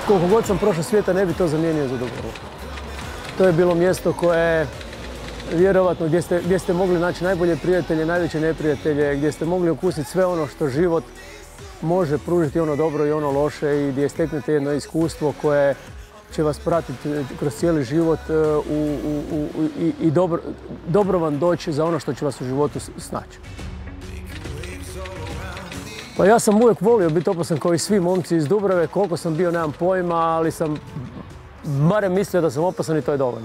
koliko god sam prošao svijeta ne bi to zamijenio za Dubravu. To je bilo mjesto koje vjerovatno gdje ste mogli naći najbolje prijatelje, najveće neprijatelje, gdje ste mogli okusiti sve ono što život može pružiti, ono dobro i ono loše, i gdje steknete jedno iskustvo koje će vas pratiti kroz cijeli život i dobro vam doći za ono što će vas u životu snaći. Pa ja sam uvijek volio biti opasan kao i svi momci iz Dubrave. Koliko sam bio nemam pojma, ali sam barem mislio da sam opasan i to je dovoljno.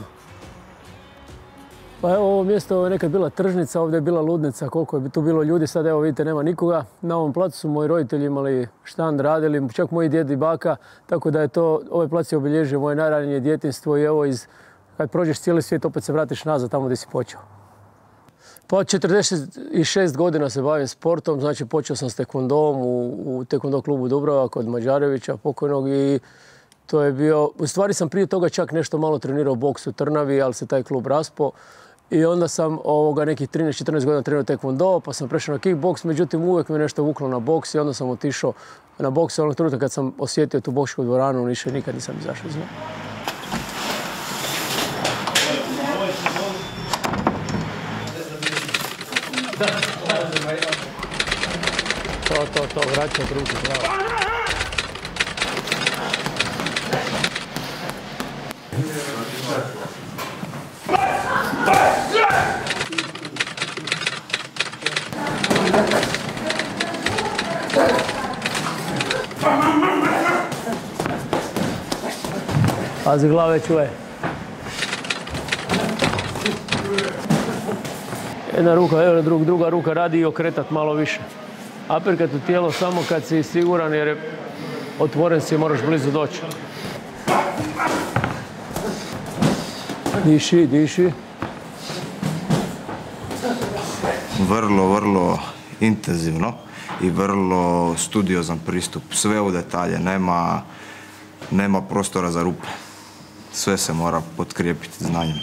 Pa evo, ovo mjesto je nekad bila tržnica, ovdje je bila ludnica, koliko je tu bilo ljudi, sad evo vidite nema nikoga. Na ovom placu su moji roditelji imali štand, radili, čak moji djed i baka, tako da je to, ovaj plac je obilježio moje najranije djetinjstvo i evo kad prođeš cijeli svijet opet se vratiš nazad tamo gdje si počeo. Pa od 46 godina se bavim sportom, znači počeo sam s tekvondom u tekvondo klubu Dubrava kod Mađarevića pokojnog i to je bio, u stvari sam prije toga čak nešto malo trenirao boks u Trnavi, ali se taj klub raspao. I onda sam nekih 13-14 godina trenirao tekvondo, pa sam prešao na kickboks, međutim uvijek me nešto vuklo na boks i onda sam otišao na boks. Onog trenutka kad sam osjetio tu boksku dvoranu, više nikad nisam izašao iz nje. To, vraćat ruku, bravo. Pazi glave čuje. Jedna ruka, evo druga ruka radi i okretat malo više. Aperkat u tijelo samo kad si siguran jer je otvoren si i moraš blizu doći. Diši. Vrlo intenzivno i vrlo studiozan pristup. Sve u detalje, nema prostora za rupe. Sve se mora potkrijepiti znanjem.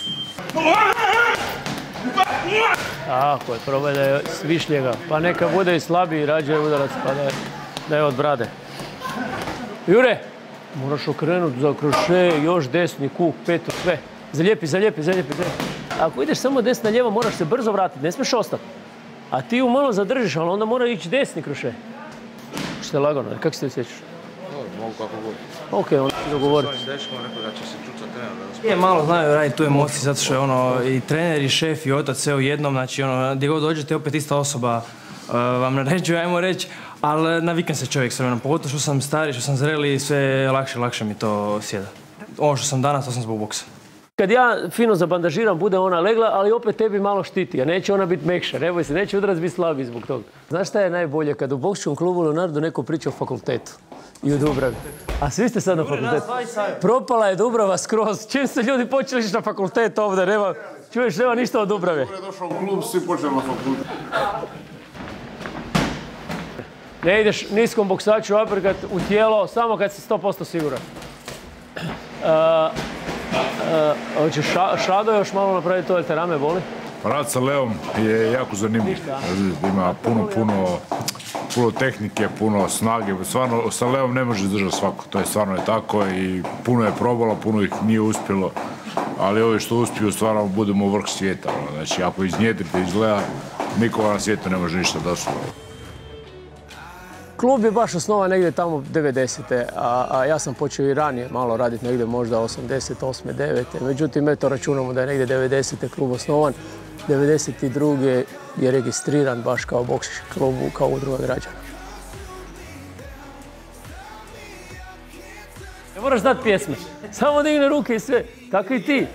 Tako je, probaj da je svišljega. Pa neka bude i slabiji, rađe udarac pa da je od brade. Jure, moraš okrenuti za kroše, još desni, kuk, petu, sve. Zalijepi. Ako ideš samo desna lijevo, moraš se brzo vratiti, ne smiješ ostati. A ti ju malo zadržiš, ali onda mora ići desni kroše. Što je lagano, kako se ti osjećaš? Mogu kako god. Ok, onda ću dogovoriti. S ovim dečkom rekao da će se čucat trener. Je malo znaju raditi tu emociju, zato što je i trener, i šef, i otac sve u jednom, znači gdje god dođete opet ista osoba vam naređuje, ajmo reći, ali navikam se čovjek s vremenom, pogotovo što sam stari, što sam zreli, sve lakše mi to sjeda. Ovo što sam danas, to sam zbog boksa. Kad ja fino zabandažiram, bude ona legla, ali opet tebi malo štiti, a neće ona biti mekša, ne boj se, neće udarac biti slabiji zbog toga. Znaš šta je najbolje? Kad u boksčkom klubu Leonardo neko priča o fakultetu i u Dubravi. A svi ste sad na fakultetu. Propala je Dubrava skroz. Čim ste ljudi počeli ići na fakultet ovdje, nema ništa od Dubrave. Kada je došao u klub, svi počeli na fakultet. Ne ideš niskom boksaču aperkat u tijelo, samo kad si 100% siguran. Hoće Šado još malo napraviti to, jer te rame boli? Rad sa Leom je jako zanimljiv. Ima puno tehnike, puno snage. Stvarno, sa Leom ne može držati svako. To je stvarno tako i puno je probalo, puno ih nije uspjelo. Ali ovi što uspiju, stvarno budemo u vrh svijeta. Znači, ako iznjedrite iz Lea, niko na svijetu ne može ništa doći. Klub je baš osnovan negdje tamo 90-te, a ja sam počeo i ranije malo raditi negdje možda 88. 9. Međutim, eto računamo da je negdje 90-te klub osnovan. 92. je registriran baš kao boksički klub, kao udruga građana. Ne moraš znati pjesme, samo digne ruke i sve, tako i ti.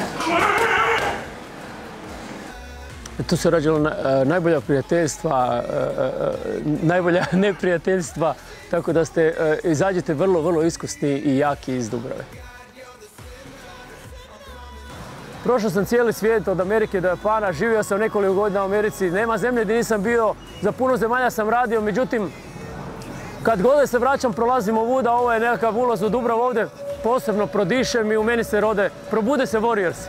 Tu se rađalo najbolja prijateljstva, najbolja neprijateljstva, tako da izađete vrlo iskusni i jaki iz Dubrave. Prošao sam cijeli svijet od Amerike do Japana, živio sam nekoliko godina u Americi, nema zemlje gdje nisam bio, za puno zemalja sam radio, međutim, kad god se vraćam, prolazim ovuda, ovo je nekakav ulaz u Dubravu ovdje, posebno prodišem i u meni se probude se Warriors.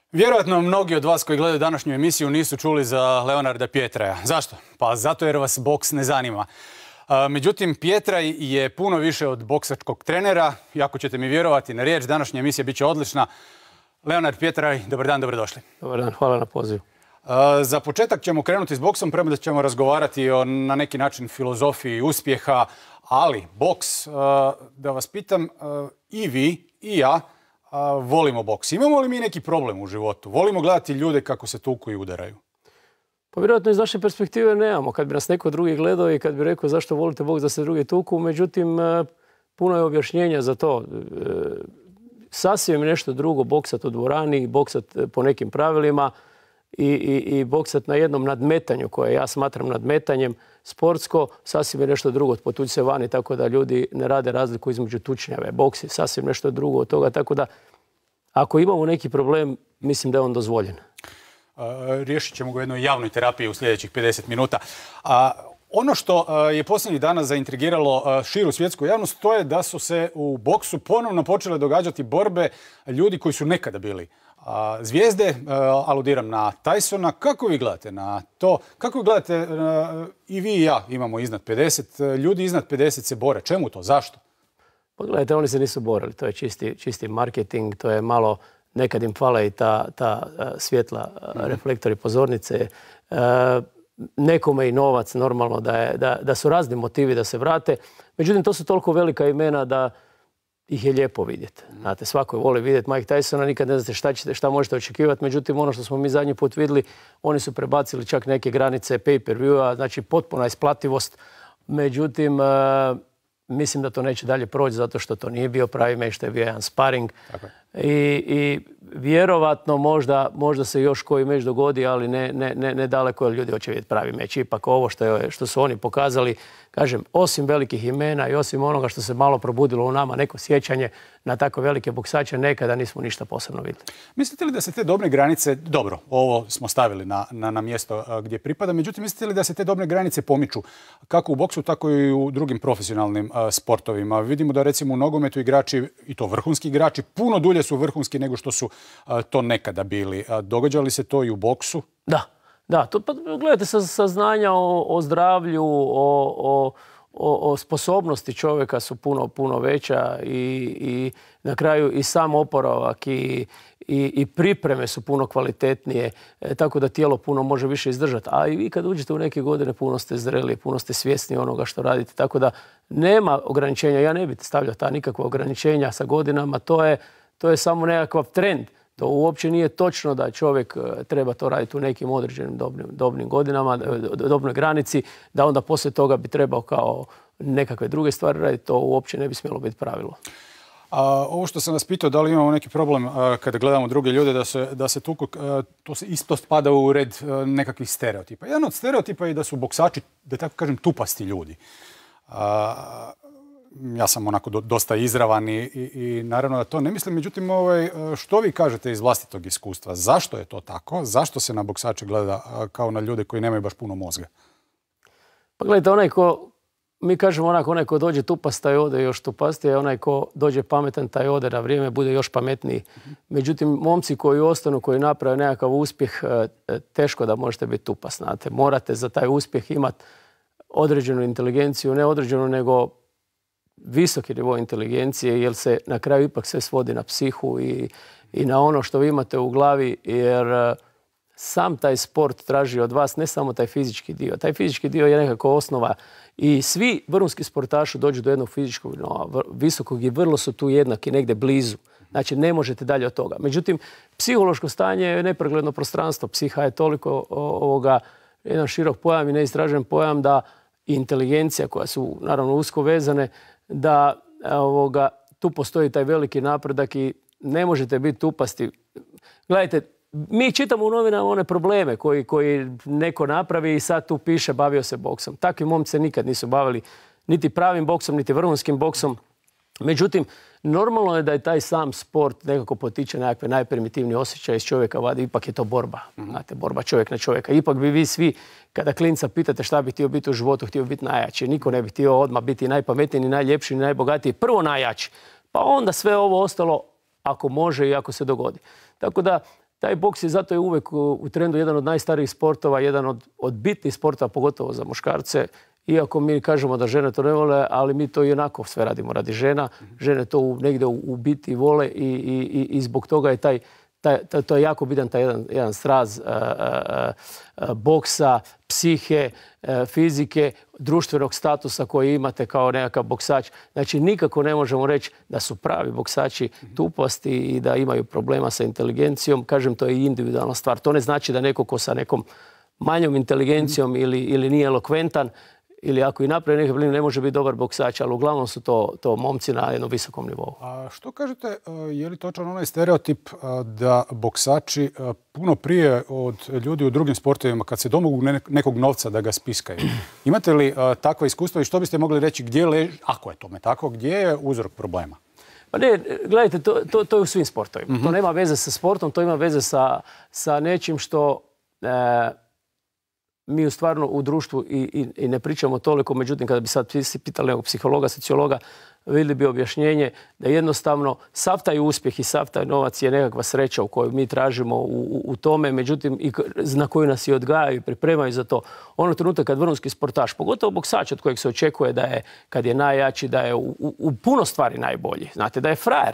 Vjerojatno mnogi od vas koji gledaju današnju emisiju nisu čuli za Leonarda Pietraja. Zašto? Pa zato jer vas boks ne zanima. Međutim, Pietraj je puno više od boksačkog trenera. I ako ćete mi vjerovati na riječ, današnja emisija bit će odlična. Leonard Pietraj, dobar dan, dobrodošli. Dobar dan, hvala na pozivu. Za početak ćemo krenuti s boksom, prema da ćemo razgovarati o na neki način filozofiji uspjeha, ali boks, da vas pitam, i vi i ja volimo boks. Imamo li mi neki problem u životu? Volimo gledati ljude kako se tuku i udaraju? Pa vjerojatno iz naše perspektive nemamo. Kad bi nas neko drugi gledao i kad bi rekao zašto volite boks da se drugi tuku, međutim, puno je objašnjenja za to. Sasvim nešto drugo boksat u dvorani, boksat po nekim pravilima i boksat na jednom nadmetanju koje ja smatram nadmetanjem sportsko, sasvim je nešto drugo od potući se vani, tako da ljudi ne rade razliku između tučnjave. Boks je sasvim nešto drugo od toga, tako da ako imamo neki problem, mislim da je on dozvoljen. Riješit ćemo ga u jednoj javnoj terapiji u sljedećih 50 minuta. Ono što je posljednjih dana zaintrigiralo širu svjetsku javnost, to je da su se u boksu ponovno počele događati borbe ljudi koji su nekada bili zvijezde. Aludiram na Tysona. Kako vi gledate na to? Kako vi gledate, i vi i ja imamo iznad 50, ljudi iznad 50 se bore. Čemu to? Zašto? Pa gledajte, oni se nisu borili. To je čisti marketing, to je malo, nekad im fale i ta svjetla, reflektori, pozornice. Nekome i novac, normalno da su razni motivi da se vrate. Međutim, to su toliko velika imena da ih je lijepo vidjeti. Znate, svako voli vidjeti Mike Tysona, nikad ne znate šta možete očekivati. Međutim, ono što smo mi zadnji put vidjeli, oni su prebacili čak neke granice pay-per-viewa, znači potpuna isplativost. Međutim, mislim da to neće dalje proći zato što to nije bio pravi meč, što je bio jedan sparing. I vjerovatno možda se još koji meč dogodi, ali ne daleko jer ljudi hoće vidjeti pravi meč. Ipak ovo što su oni pokazali, kažem, osim velikih imena i osim onoga što se malo probudilo u nama, neko sjećanje na tako velike boksače, nekada nismo ništa posebno vidjeli. Mislite li da se te dobne granice, dobro, ovo smo stavili na mjesto gdje pripada, međutim, mislite li da se te dobne granice pomiču kako u boksu, tako i u drugim profesionalnim sportovima? Vidimo da recimo u nogometu igrači, i to vrhunski igrači, puno dulje su vrhunski nego što su to nekada bili. Događa li se to i u boksu? Da, pa gledajte, saznanja o zdravlju, o sposobnosti čovjeka su puno veća i na kraju i sam oporavak i pripreme su puno kvalitetnije, tako da tijelo puno može više izdržati. A i vi kad uđete u neke godine puno ste zreli, puno ste svjesni onoga što radite, tako da nema ograničenja. Ja ne bih stavljao ta nikakva ograničenja sa godinama, to je samo nekakav trend. To uopće nije točno da čovjek treba to raditi u nekim određenim dobnim godinama, dobnoj granici, da onda poslije toga bi trebao kao nekakve druge stvari raditi. To uopće ne bi smjelo biti pravilo. Ovo što sam vas pitao, da li imamo neki problem kada gledamo druge ljude da se tuku, to se isto spada u red nekakvih stereotipa. Jedan od stereotipa je da su boksači, da tako kažem, tupasti ljudi. Ja sam onako dosta izravan i naravno da to ne mislim. Međutim, što vi kažete iz vlastitog iskustva? Zašto je to tako? Zašto se na boksače gleda kao na ljude koji nemaju baš puno mozga? Pa gledajte, mi kažemo onaj ko dođe tupast, taj ode još tupastije, onaj ko dođe pametan, taj ode na vrijeme, bude još pametniji. Međutim, momci koji ostanu, koji naprave nekakav uspjeh, teško da možete biti tupast. Znate, morate za taj uspjeh imati određenu inteligenciju, ne određenu, nego visoki nivo inteligencije, jer se na kraju ipak sve svodi na psihu i na ono što vi imate u glavi, jer sam taj sport traži od vas ne samo taj fizički dio. Taj fizički dio je nekako osnova i svi vrhunski sportaši dođu do jednog fizičkog visokog i vrlo su tu jednaki, negdje blizu. Znači, ne možete dalje od toga. Međutim, psihološko stanje je nepregledno prostranstvo. Psiha je toliko jedan širok pojam i neistražen pojam da inteligencija, koja su naravno usko vezane, da tu postoji taj veliki napredak i ne možete biti tupasti. Gledajte, mi čitamo u novinama one probleme koji neko napravi i sad tu piše bavio se boksom. Takvi momci se nikad nisu bavili niti pravim boksom, niti vrhunskim boksom. Međutim, normalno je da je taj sam sport nekako potiče nekakve najprimitivnije osjećaje iz čovjeka vadi. Ipak je to borba. Znate, borba čovjek na čovjeka. Ipak bi vi svi, kada klinca pitate šta bi htio biti u životu, htio biti najjači. Niko ne bi htio odmah biti najpametniji, ni najljepši, ni najbogatiji. Prvo najjači. Pa onda sve ovo ostalo ako može i ako se dogodi. Tako da taj boks je zato uvijek u trendu jedan od najstarijih sportova, jedan od bitnih sportova, pogotovo za muškarce. Iako mi kažemo da žene to ne vole, ali mi to i onako sve radimo radi žena. Žene to negdje u biti vole i zbog toga je to je jako bitan taj jedan sraz boksa, psihe, fizike, društvenog statusa koji imate kao nekakav boksač. Znači, nikako ne možemo reći da su pravi boksači tuposti i da imaju problema sa inteligencijom. Kažem, to je individualna stvar. To ne znači da neko ko sa nekom manjom inteligencijom ili nije elokventan, ili ako i napravi neke probleme, ne može biti dobar boksač, ali uglavnom su to momci na jednom visokom nivou. A što kažete, je li točan onaj stereotip da boksači puno prije od ljudi u drugim sportovima, kad se domogu nekog novca, da ga spiskaju? Imate li takva iskustva i što biste mogli reći gdje leži, ako je tome tako, gdje je uzrok problema? Pa ne, gledajte, to je u svim sportovima. To nema veze sa sportom, to ima veze sa nečim što mi u stvarno u društvu i ne pričamo toliko, međutim kada bi sad pitali nekog psihologa, sociologa, vidjeli bi objašnjenje da jednostavno sav taj uspjeh i sav taj novac je nekakva sreća u koju mi tražimo u tome, međutim i na koju nas i odgajaju i pripremaju za to. Ono trenutak kad vrhunski sportaš, pogotovo boksač od kojeg se očekuje da je, kad je najjači, da je u puno stvari najbolji. Znate, da je frajer.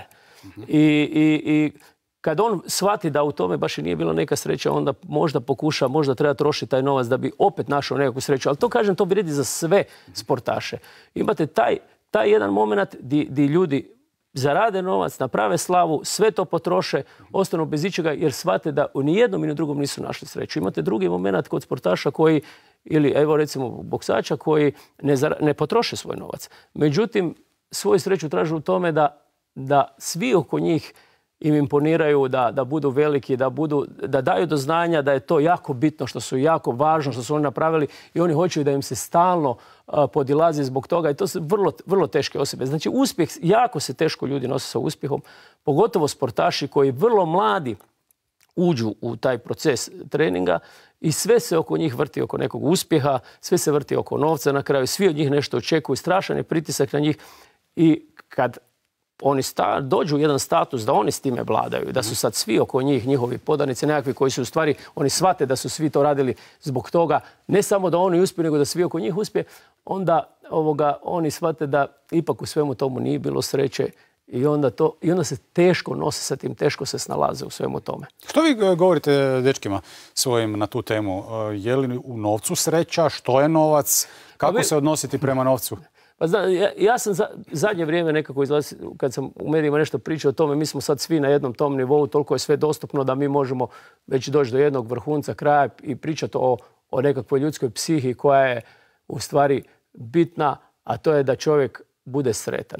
I kad on shvati da u tome baš i nije bila neka sreća, onda možda pokuša, možda treba trošiti taj novac da bi opet našao nekakvu sreću. Ali to, kažem, to vrijedi za sve sportaše. Imate taj jedan moment di ljudi zarade novac, naprave slavu, sve to potroše, ostanu bez ičega jer shvate da u nijednom i ni drugom nisu našli sreću. Imate drugi moment kod sportaša koji, ili evo recimo boksača, koji ne potroše svoj novac. Međutim, svoju sreću traže u tome da svi oko njih im imponiraju, da budu veliki, da daju do znanja da je to jako bitno, što su jako važno, što su oni napravili i oni hoće da im se stalno podilazi zbog toga i to su vrlo, vrlo teške osobe. Znači, uspjeh, jako se teško ljudi nose sa uspjehom, pogotovo sportaši koji vrlo mladi uđu u taj proces treninga i sve se oko njih vrti oko nekog uspjeha, sve se vrti oko novca na kraju, svi od njih nešto očekuju, strašan je pritisak na njih i kad oni dođu u jedan status da oni s time vladaju, da su sad svi oko njih, njihovi podanici nekakvi koji su u stvari, oni shvate da su svi to radili zbog toga, ne samo da oni uspiju, nego da svi oko njih uspije, onda oni shvate da ipak u svemu tomu nije bilo sreće i onda se teško nose sa tim, teško se snalaze u svemu tome. Što vi govorite dečkima svojim na tu temu? Je li u novcu sreća? Što je novac? Kako se odnositi prema novcu? Pa ja sam zadnje vrijeme nekako kad sam u medijima nešto pričao o tome, mi smo sad svi na jednom tom nivou, toliko je sve dostupno da mi možemo već doći do jednog vrhunca kraja i pričati o nekakvoj ljudskoj psihi koja je u stvari bitna, a to je da čovjek bude sretan.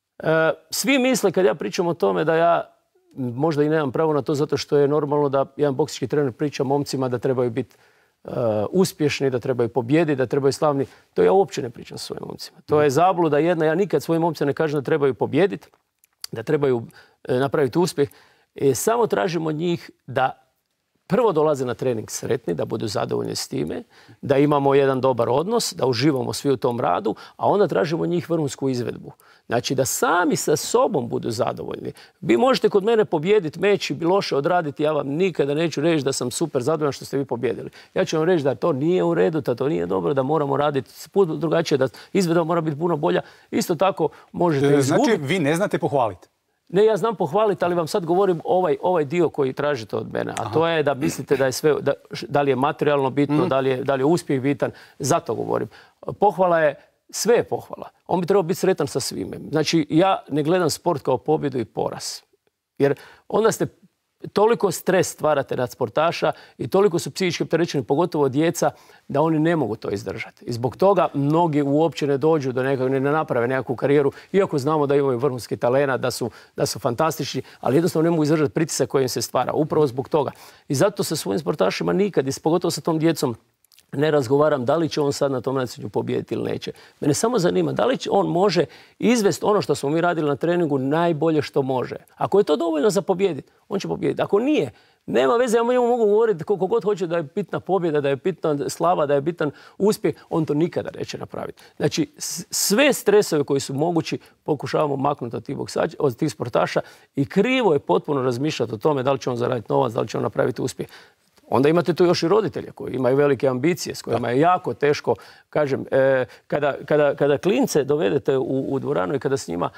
Svi misle kad ja pričam o tome da ja možda i nemam pravo na to zato što je normalno da jedan boksički trener priča momcima da trebaju biti uspješni, da trebaju pobijediti, da trebaju slavni. To ja uopće ne pričam sa svojim momcima. To je zabluda jedna. Ja nikad svojim momcima ne kažem da trebaju pobijediti, da trebaju napraviti uspjeh. Samo tražimo od njih da prvo dolaze na trening sretni, da budu zadovoljni s time, da imamo jedan dobar odnos, da uživamo svi u tom radu, a onda tražimo od njih vrhunsku izvedbu. Znači da sami sa sobom budu zadovoljni. Vi možete kod mene pobijediti meč i loše odraditi, ja vam nikada neću reći da sam super zadovoljan što ste vi pobjedili. Ja ću vam reći da to nije u redu, da to nije dobro, da moramo raditi puno drugačije, da izvedba mora biti puno bolja. Isto tako možete izgubiti. Znači vi ne znate pohvaliti? Ne, ja znam pohvaliti, ali vam sad govorim ovaj dio koji tražite od mene. A to je da mislite da je sve, da li je materijalno bitno, da li je uspjeh bitan. Zato govorim. Pohvala je, sve je pohvala. On bi trebao biti sretan sa svime. Znači, ja ne gledam sport kao pobjedu i poraz. Jer onda ste toliko stres stvarate nad sportaša i toliko su psihički opterećeni, pogotovo djeca, da oni ne mogu to izdržati. I zbog toga mnogi uopće ne dođu do nekog, ne naprave nekakvu karijeru, iako znamo da imaju vrhunski talent, da su fantastični, ali jednostavno ne mogu izdržati pritisak koji im se stvara. Upravo zbog toga. I zato sa svojim sportašima nikad, i pogotovo sa tom djecom, ne razgovaram da li će on sad na tom natjecanju pobijediti ili neće. Mene samo zanima da li on može izvesti ono što smo mi radili na treningu najbolje što može. Ako je to dovoljno za pobijediti, on će pobijediti. Ako nije, nema veze, ja mogu govoriti koliko god hoće da je bitna pobjeda, da je bitna slava, da je bitan uspjeh, on to nikada neće napraviti. Znači, sve stresove koji su mogući pokušavamo maknuti od tih sportaša i krivo je potpuno razmišljati o tome da li će on zaraditi novac, da li će on napraviti uspjeh. Onda imate tu još i roditelje koji imaju velike ambicije, s kojima je jako teško, kažem, kada klince dovedete u dvoranu i kada s njima,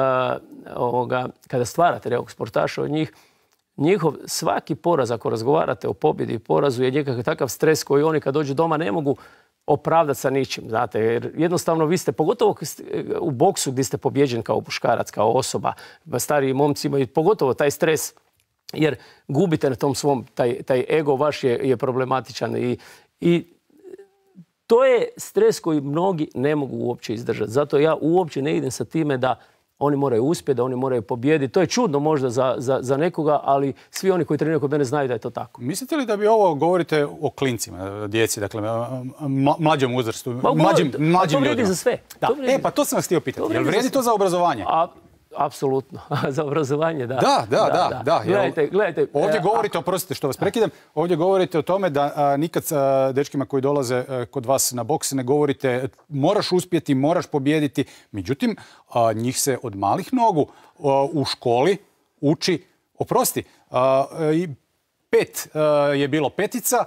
kada stvarate nekog sportaša od njihov svaki poraz, ako razgovarate o pobjedi i porazu, je nekakav takav stres koji oni kad dođu doma ne mogu opravdati sa ničim, znate, jer jednostavno vi ste, pogotovo u boksu gdje ste pobjeđen kao muškarac, kao osoba, stariji momci imaju pogotovo taj stres, jer gubite na tom svom, taj ego vaš je problematičan i to je stres koji mnogi ne mogu uopće izdržati. Zato ja uopće ne idem sa time da oni moraju uspjeti, da oni moraju pobijediti. To je čudno možda za nekoga, ali svi oni koji treniraju kod mene znaju da je to tako. Mislite li da bi ovo, govorite o klincima, djeci, dakle, mlađom uzrastu, mlađim ljudima? To vrijedi za sve. Pa to sam vas htio pitati. Jel vrijedi to za obrazovanje? Apsolutno. Za obrazovanje, da. Da. Gledajte. Ovdje govorite, oprostite što vas prekidam, ovdje govorite o tome da nikad dečkima koji dolaze kod vas na boks ne govorite moraš uspjeti, moraš pobijediti. Međutim, njih se od malih nogu u školi uči, oprosti, 5 je bilo petica,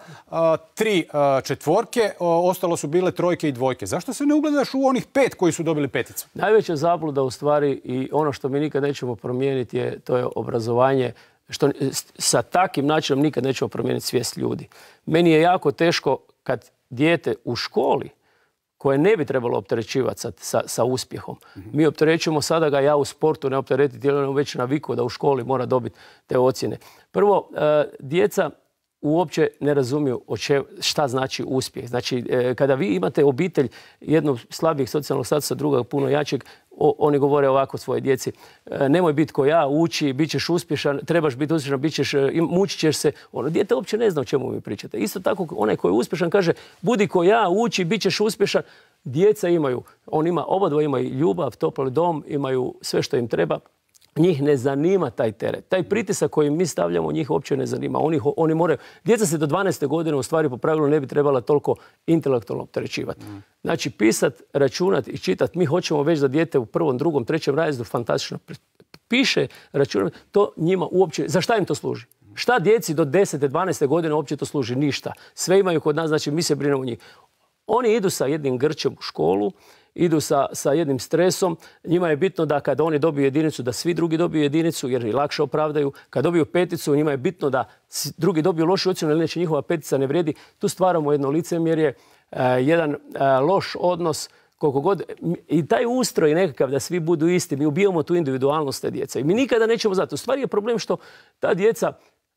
3 četvorke, ostalo su bile trojke i dvojke. Zašto se ne ugledaš u onih 5 koji su dobili peticu? Najveća zabluda u stvari i ono što mi nikad nećemo promijeniti to je obrazovanje. Što sa takvim načinom nikad nećemo promijeniti svijest ljudi. Meni je jako teško kad dijete u školi koje ne bi trebalo opterećivati sa uspjehom. Mi opterećujemo sada ga, ja u sportu ne opteretiti, jer on već navikao da u školi mora dobiti te ocjene. Prvo, djeca uopće ne razumiju šta znači uspjeh. Znači, kada vi imate obitelj jednog slabijeg socijalnog statusa, drugog puno jačeg, oni govore ovako svoje djeci: nemoj biti ko ja, uči, bit ćeš uspješan, trebaš biti uspješan, mučit ćeš se. Dijete uopće ne zna o čemu vi pričate. Isto tako, onaj koji je uspješan kaže: budi ko ja, uči, bit ćeš uspješan. Djeca imaju, obadva imaju ljubav, topli dom, imaju sve što im treba. Njih ne zanima taj teret. Taj pritisak koji mi stavljamo, njih uopće ne zanima. Oni moraju, djeca se do 12. godine u stvari po pravilu ne bi trebala toliko intelektualno opterećivati. Znači, pisat, računat i čitat. Mi hoćemo već da dijete u 1., 2., 3. razredu fantastično piše, računa. To njima uopće, za šta im to služi? Šta djeci do 10. 12. godine uopće to služi? Ništa. Sve imaju kod nas, znači mi se brinemo o njih. Oni idu sa jednim grčem u školu, idu sa jednim stresom. Njima je bitno da kada oni dobiju jedinicu, da svi drugi dobiju jedinicu, jer ih lakše opravdaju. Kad dobiju peticu, njima je bitno da drugi dobiju lošu ocjenu, jer inače njihova petica ne vrijedi. Tu stvaramo jedno licemjerje, jedan loš odnos, koliko god. I taj ustroj nekakav da svi budu isti, mi ubijamo tu individualnost te djece. I mi nikada nećemo znati. U stvari je problem što ta djeca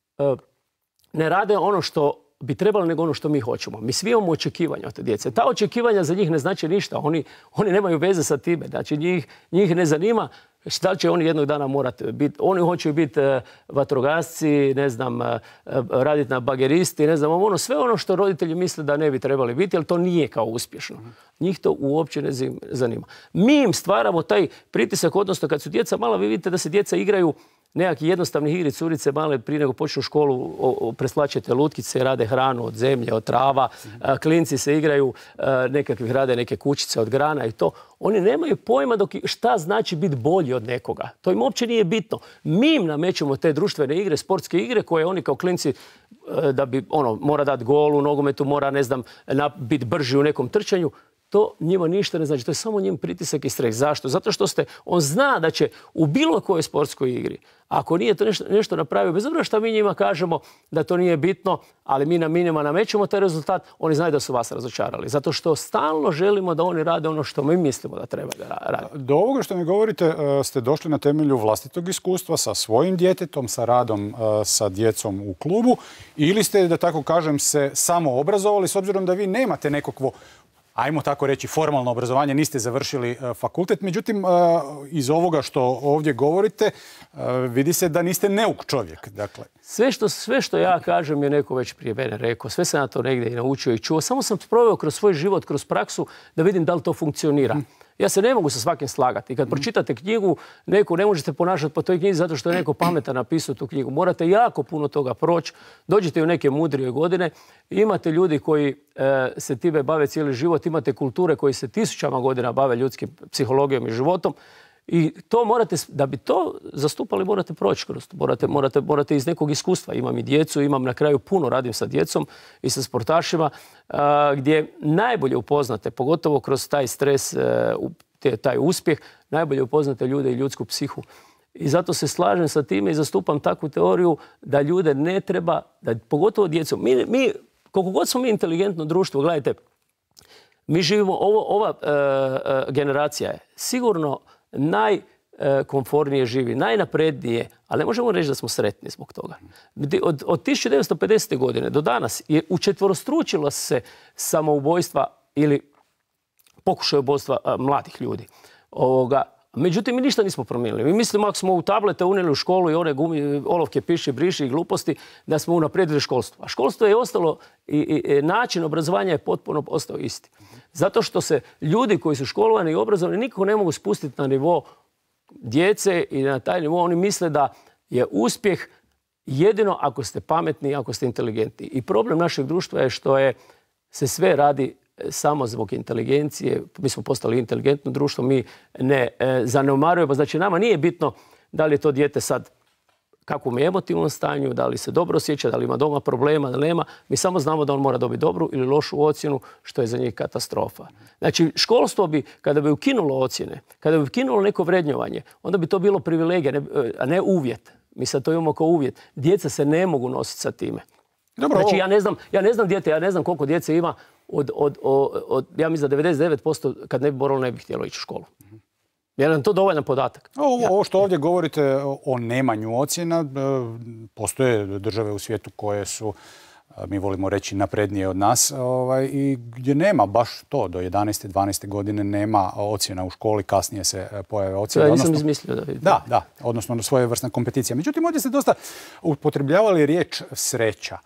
ne rade ono što bi trebalo, nego ono što mi hoćemo. Mi svi imamo očekivanja od te djece. Ta očekivanja za njih ne znači ništa. Oni nemaju veze sa time. Znači, njih ne zanima šta će oni jednog dana morati biti. Oni hoće biti vatrogasci, ne znam, raditi na bageristi, ne znam, sve ono što roditelji misle da ne bi trebali biti, ali to nije kao uspješno. Njih to uopće ne zanima. Mi im stvaramo taj pritisak, odnosno kad su djeca mala, vi vidite da se djeca igraju nekakvi jednostavnih igri, curice male, prije nego počnu školu, preslačete lutkice, rade hranu od zemlje, od trava, klinci se igraju, nekakvih rade neke kućice od grana i to. Oni nemaju pojma šta znači biti bolji od nekoga. To im uopće nije bitno. Mi im namećemo te društvene igre, sportske igre, koje oni kao klinci, da bi mora dati gol u nogometu, mora, ne znam, biti brži u nekom trčanju. To njima ništa ne znači. To je samo njim pritisak i stres. Zašto? Zato što on zna da će u bilo kojoj sportskoj igri, ako nije to nešto napravio, bez obzira što mi njima kažemo da to nije bitno, ali mi njima namećemo taj rezultat, oni znaju da su vas razočarali. Zato što stalno želimo da oni rade ono što mi mislimo da treba da rade. Do ovoga što mi govorite ste došli na temelju vlastitog iskustva sa svojim djetetom, sa radom sa djecom u klubu, ili ste, da tako kažem, se samo obrazovali, s obzirom da vi nemate nekakvo ajmo tako reći, formalno obrazovanje, niste završili fakultet. Međutim, iz ovoga što ovdje govorite, vidi se da niste neuk čovjek. Dakle. Sve što ja kažem je neko već prije mene rekao. Sve sam ja to negdje i naučio i čuo. Samo sam proveo kroz svoj život, kroz praksu da vidim da li to funkcionira. Ja se ne mogu sa svakim slagati. Kad pročitate knjigu, neku ne možete ponašati po toj knjizi zato što je neko pametan napisao tu knjigu. Morate jako puno toga proći. Dođete u neke mudrije godine. Imate ljudi koji se time bave cijeli život. Imate kulture koji se tisućama godina bave ljudskim psihologijom i životom. I to morate, da bi to zastupali, morate proći kroz to. Morate iz nekog iskustva. Imam i djecu, imam na kraju puno, radim sa djecom i sa sportašima, gdje najbolje upoznate, pogotovo kroz taj stres, taj uspjeh, najbolje upoznate ljude i ljudsku psihu. I zato se slažem sa time i zastupam takvu teoriju da ljude ne treba, da pogotovo djecu. Koliko god smo mi inteligentno društvo, gledajte, mi živimo, ova generacija je sigurno najkomfornije živi, najnaprednije, ali ne možemo reći da smo sretni zbog toga. Od 1950. godine do danas je učetvorostručilo se samoubojstva ili pokušaj ubojstva mladih ljudi. Međutim, mi ništa nismo promijenili. Mi mislimo, ako smo u tablete unijeli u školu i one olovke piši, briši i gluposti, da smo unaprijedili školstvo. A školstvo je ostalo i način obrazovanja je potpuno ostao isti. Zato što se ljudi koji su školovani i obrazovani nikako ne mogu spustiti na nivo djece i na taj nivo. Oni misle da je uspjeh jedino ako ste pametni, ako ste inteligentni. I problem našeg društva je što se sve radi samo zbog inteligencije. Mi smo postali inteligentno društvo, mi ne zanemarujemo. Znači, nama nije bitno da li je to dijete sad kakvom je emotivnom stanju, da li se dobro osjeća, da li ima doma problema, da nema. Mi samo znamo da on mora dobiti dobru ili lošu ocjenu, što je za njih katastrofa. Znači, školstvo bi, kada bi ukinulo ocjene, kada bi ukinulo neko vrednjovanje, onda bi to bilo privilegija, a ne uvjet. Mi sad to imamo kao uvjet. Djeca se ne mogu nositi sa time. Dobro, znači, ja ne znam koliko djece ima ja mislim da 99% kad ne bi moralo ne bi htjelo ići u školu. Je nam to dovoljan podatak? Ovo što ovdje govorite o nemanju ocjena, postoje države u svijetu koje su, mi volimo reći, naprednije od nas i gdje nema baš to. Do 11. 12. godine nema ocjena u školi, kasnije se pojave ocjene. Ja nisam izmislio da vidite. Da, odnosno svojevrsna kompeticija. Međutim, ovdje ste dosta upotrebljavali riječ sreća.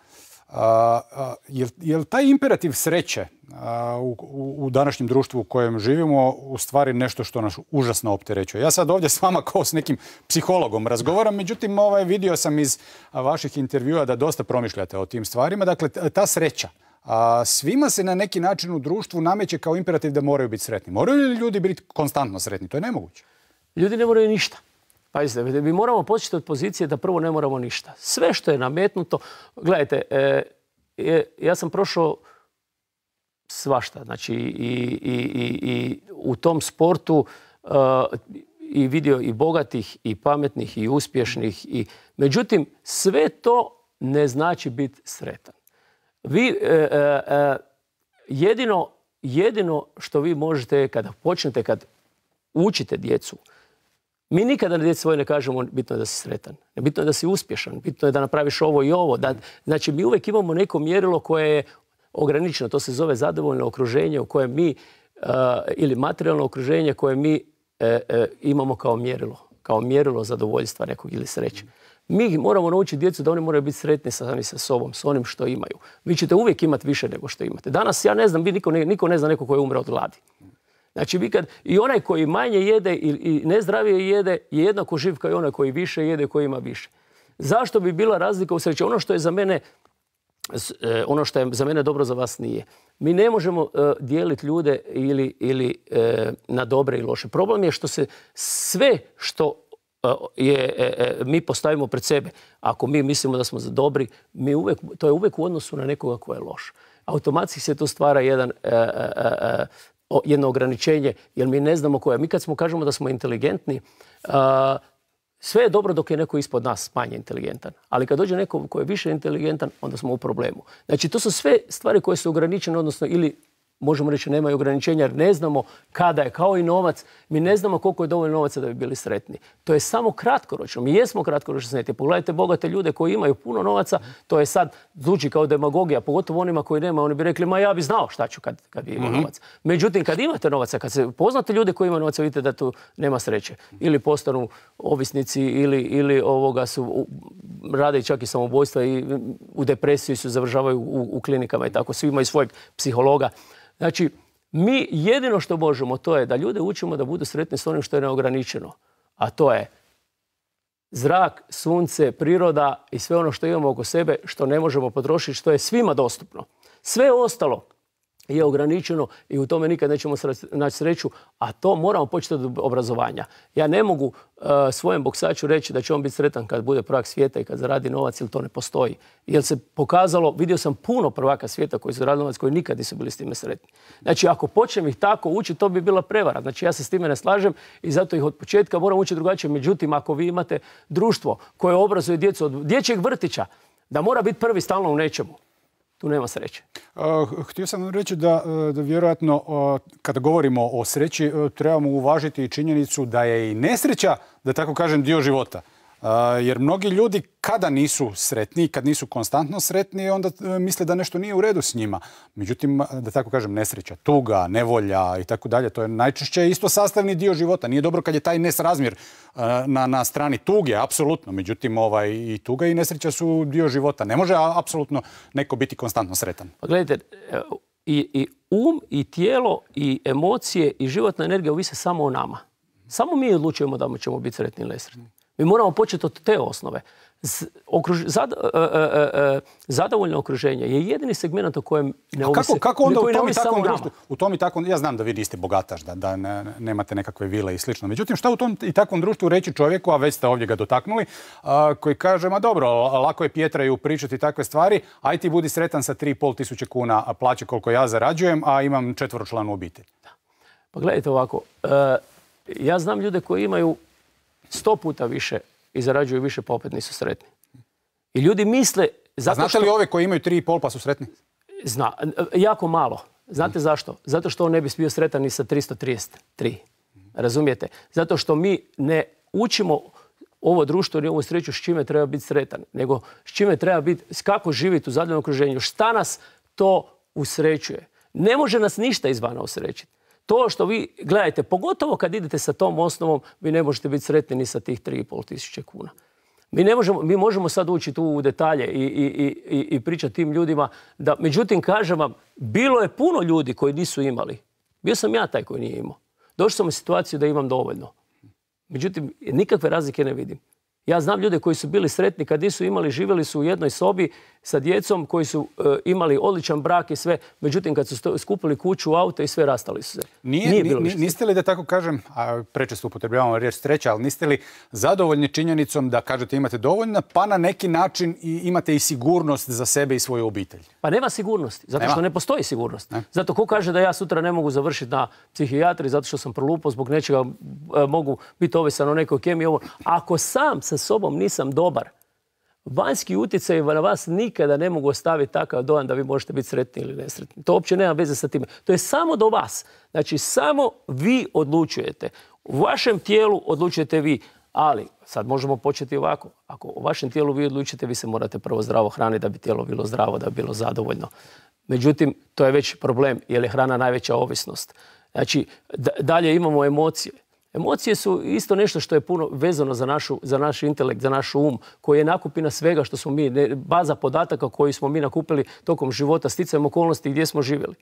Je li taj imperativ sreće u današnjem društvu u kojem živimo u stvari nešto što nas užasno opterećuje? Ja sad ovdje s vama kao s nekim psihologom razgovaram, međutim vidio sam iz vaših intervjua da dosta promišljate o tim stvarima. Dakle, ta sreća. Svima se na neki način u društvu nameće kao imperativ da moraju biti sretni. Moraju li ljudi biti konstantno sretni? To je nemoguće. Ljudi ne moraju ništa. Pazite, mi moramo početi od pozicije da prvo ne moramo ništa. Sve što je nametnuto, gledajte, ja sam prošao svašta, znači i u tom sportu i vidio i bogatih, i pametnih, i uspješnih. Međutim, sve to ne znači biti sretan. Vi jedino što vi možete kada počnete, kad učite djecu, mi nikada na djeci svoje ne kažemo bitno je da si sretan, bitno je da si uspješan, bitno je da napraviš ovo i ovo. Znači, mi uvijek imamo neko mjerilo koje je ograničeno. To se zove zadovoljno okruženje u kojem mi, ili materijalno okruženje koje mi imamo kao mjerilo zadovoljstva nekog ili sreće. Mi moramo naučiti djecu da oni moraju biti sretni sami sa sobom, s onim što imaju. Vi ćete uvijek imati više nego što imate. Danas, ja ne znam, niko ne zna neko koji umre od gladi. Znači, i onaj koji manje jede i nezdravije jede je jednako živ kao i onaj koji više jede i koji ima više. Zašto bi bila razlika u sreći? Ono što je za mene dobro, za vas nije. Mi ne možemo dijeliti ljude ili na dobre i loše. Problem je što se sve što mi postavimo pred sebe, ako mi mislimo da smo dobri, to je uvijek u odnosu na nekoga ko je loš. Automatski se to stvara jedno ograničenje, jer mi ne znamo koje. Mi kad kažemo da smo inteligentni, sve je dobro dok je neko ispod nas manje inteligentan. Ali kad dođe neko ko je više inteligentan, onda smo u problemu. Znači, to su sve stvari koje su ograničene, odnosno ili možemo reći nemaju ograničenja jer ne znamo kada je, kao i novac, mi ne znamo koliko je dovoljno novaca da bi bili sretni. To je samo kratkoročno, mi jesmo kratkoročno sretni. Pogledajte bogate ljude koji imaju puno novaca, to je sad zvuči kao demagogija, pogotovo onima koji nema, oni bi rekli ma ja bi znao šta ću kad bi imao novac. Međutim, kad imate novaca, kad se poznate ljude koji imaju novaca, vidite da tu nema sreće. Ili postanu ovisnici ili rade čak i samoubojstva i u depresiji su završavaju u klinikama i tako. Svi imaju svojeg psihologa. Znači, mi jedino što možemo to je da ljude učimo da budu sretni s onim što je neograničeno. A to je zrak, sunce, priroda i sve ono što imamo oko sebe što ne možemo potrošiti, što je svima dostupno. Sve ostalo je ograničeno i u tome nikad nećemo naći sreću, a to moramo početi od obrazovanja. Ja ne mogu svojem boksaču reći da će on biti sretan kad bude prvak svijeta i kad zaradi novac, jer to ne postoji. Jer se pokazalo, vidio sam puno prvaka svijeta koji su zaradili novac, koji nikad nisu bili s time sretni. Znači, ako počnem ih tako učiti, to bi bila prevara. Znači, ja se s time ne slažem i zato ih od početka moram učiti drugačije. Međutim, ako vi imate društvo koje obrazuje djecu od dječjeg vrtića, da mora biti prvi stalno u nečemu, tu nema sreće. Htio sam reći da vjerojatno kada govorimo o sreći trebamo uvažiti i činjenicu da je i nesreća, da tako kažem, dio života. Jer mnogi ljudi kada nisu sretni, kad nisu konstantno sretni, onda misle da nešto nije u redu s njima. Međutim, da tako kažem, nesreća, tuga, nevolja i tako dalje, to je najčešće isto sastavni dio života. Nije dobro kad je taj nesrazmjer na strani tuge, apsolutno. Međutim, i tuga i nesreća su dio života. Ne može apsolutno neko biti konstantno sretan. Pa gledajte, i i tijelo, i emocije, i životna energija ovise samo o nama. Samo mi odlučujemo da ćemo biti sretni ili nesretni. Mi moramo početi od te osnove. Zadovoljno okruženje je jedini segment o kojem ne ovisi. Kako onda u tom i takvom, ja znam da vi niste bogataš, da nemate nekakve vile i slično. Međutim, šta u tom i takvom društvu reći čovjeku, a već ste ovdje ga dotaknuli, koji kaže, ma dobro, lako je Pjetraju pričati takve stvari, aj ti budi sretan sa 3.500 kuna plaće koliko ja zarađujem, a imam 4-članu obitelj. Pa gledajte ovako, ja znam ljude koji imaju 100 puta više i zarađuju više, pa opet nisu sretni. I ljudi misle... Znate li ove koji imaju 3,5 pa su sretni? Jako malo. Znate zašto? Zato što on ne bi bio sretan ni sa 333. Razumijete? Zato što mi ne učimo ovo društvo ni ovu sreću s čime treba biti sretan, nego s čime treba biti, kako živjeti u zadovoljnom okruženju. Šta nas to usrećuje? Ne može nas ništa izvana usrećiti. To što vi gledajte, pogotovo kad idete sa tom osnovom, vi ne možete biti sretni ni sa tih 3.500 kuna. Mi možemo sad ući tu u detalje i pričati tim ljudima. Međutim, kažem vam, bilo je puno ljudi koji nisu imali. Bio sam ja taj koji nije imao. Došao sam u situaciju da imam dovoljno. Međutim, nikakve razlike ne vidim. Ja znam ljude koji su bili sretni kad nisu imali, živjeli su u jednoj sobi sa djecom koji su imali odličan brak i sve. Međutim, kad su skupili kuću, auto i sve, rastali su se. Niste li, da tako kažem, a prečesto upotrebljavamo riječ sreća, ali niste li zadovoljni činjenicom da kažete imate dovoljno, pa na neki način imate i sigurnost za sebe i svoju obitelj? Pa nema sigurnosti, zato što ne postoji sigurnost. Zato ko kaže da ja sutra ne mogu završiti na psihijatri zato što sam prolupao zbog nečega, mogu biti ovisan o nekoj kemiji. Ako sam sa sobom nisam dobar, vanjski utjecaj na vas nikada ne mogu ostaviti takav dojam da vi možete biti sretni ili nesretni. To uopće nema veze sa time. To je samo do vas. Znači, samo vi odlučujete. U vašem tijelu odlučujete vi. Ali, sad možemo početi ovako. Ako u vašem tijelu vi odlučite, vi se morate prvo zdravo hraniti da bi tijelo bilo zdravo, da bi bilo zadovoljno. Međutim, to je već problem, jer je hrana najveća ovisnost. Znači, dalje imamo emocije. Emocije su isto nešto što je puno vezano za naš intelekt, za naš um, koji je nakupina svega što smo mi, baza podataka koju smo mi nakupili tokom života, sticajem okolnosti gdje smo živjeli.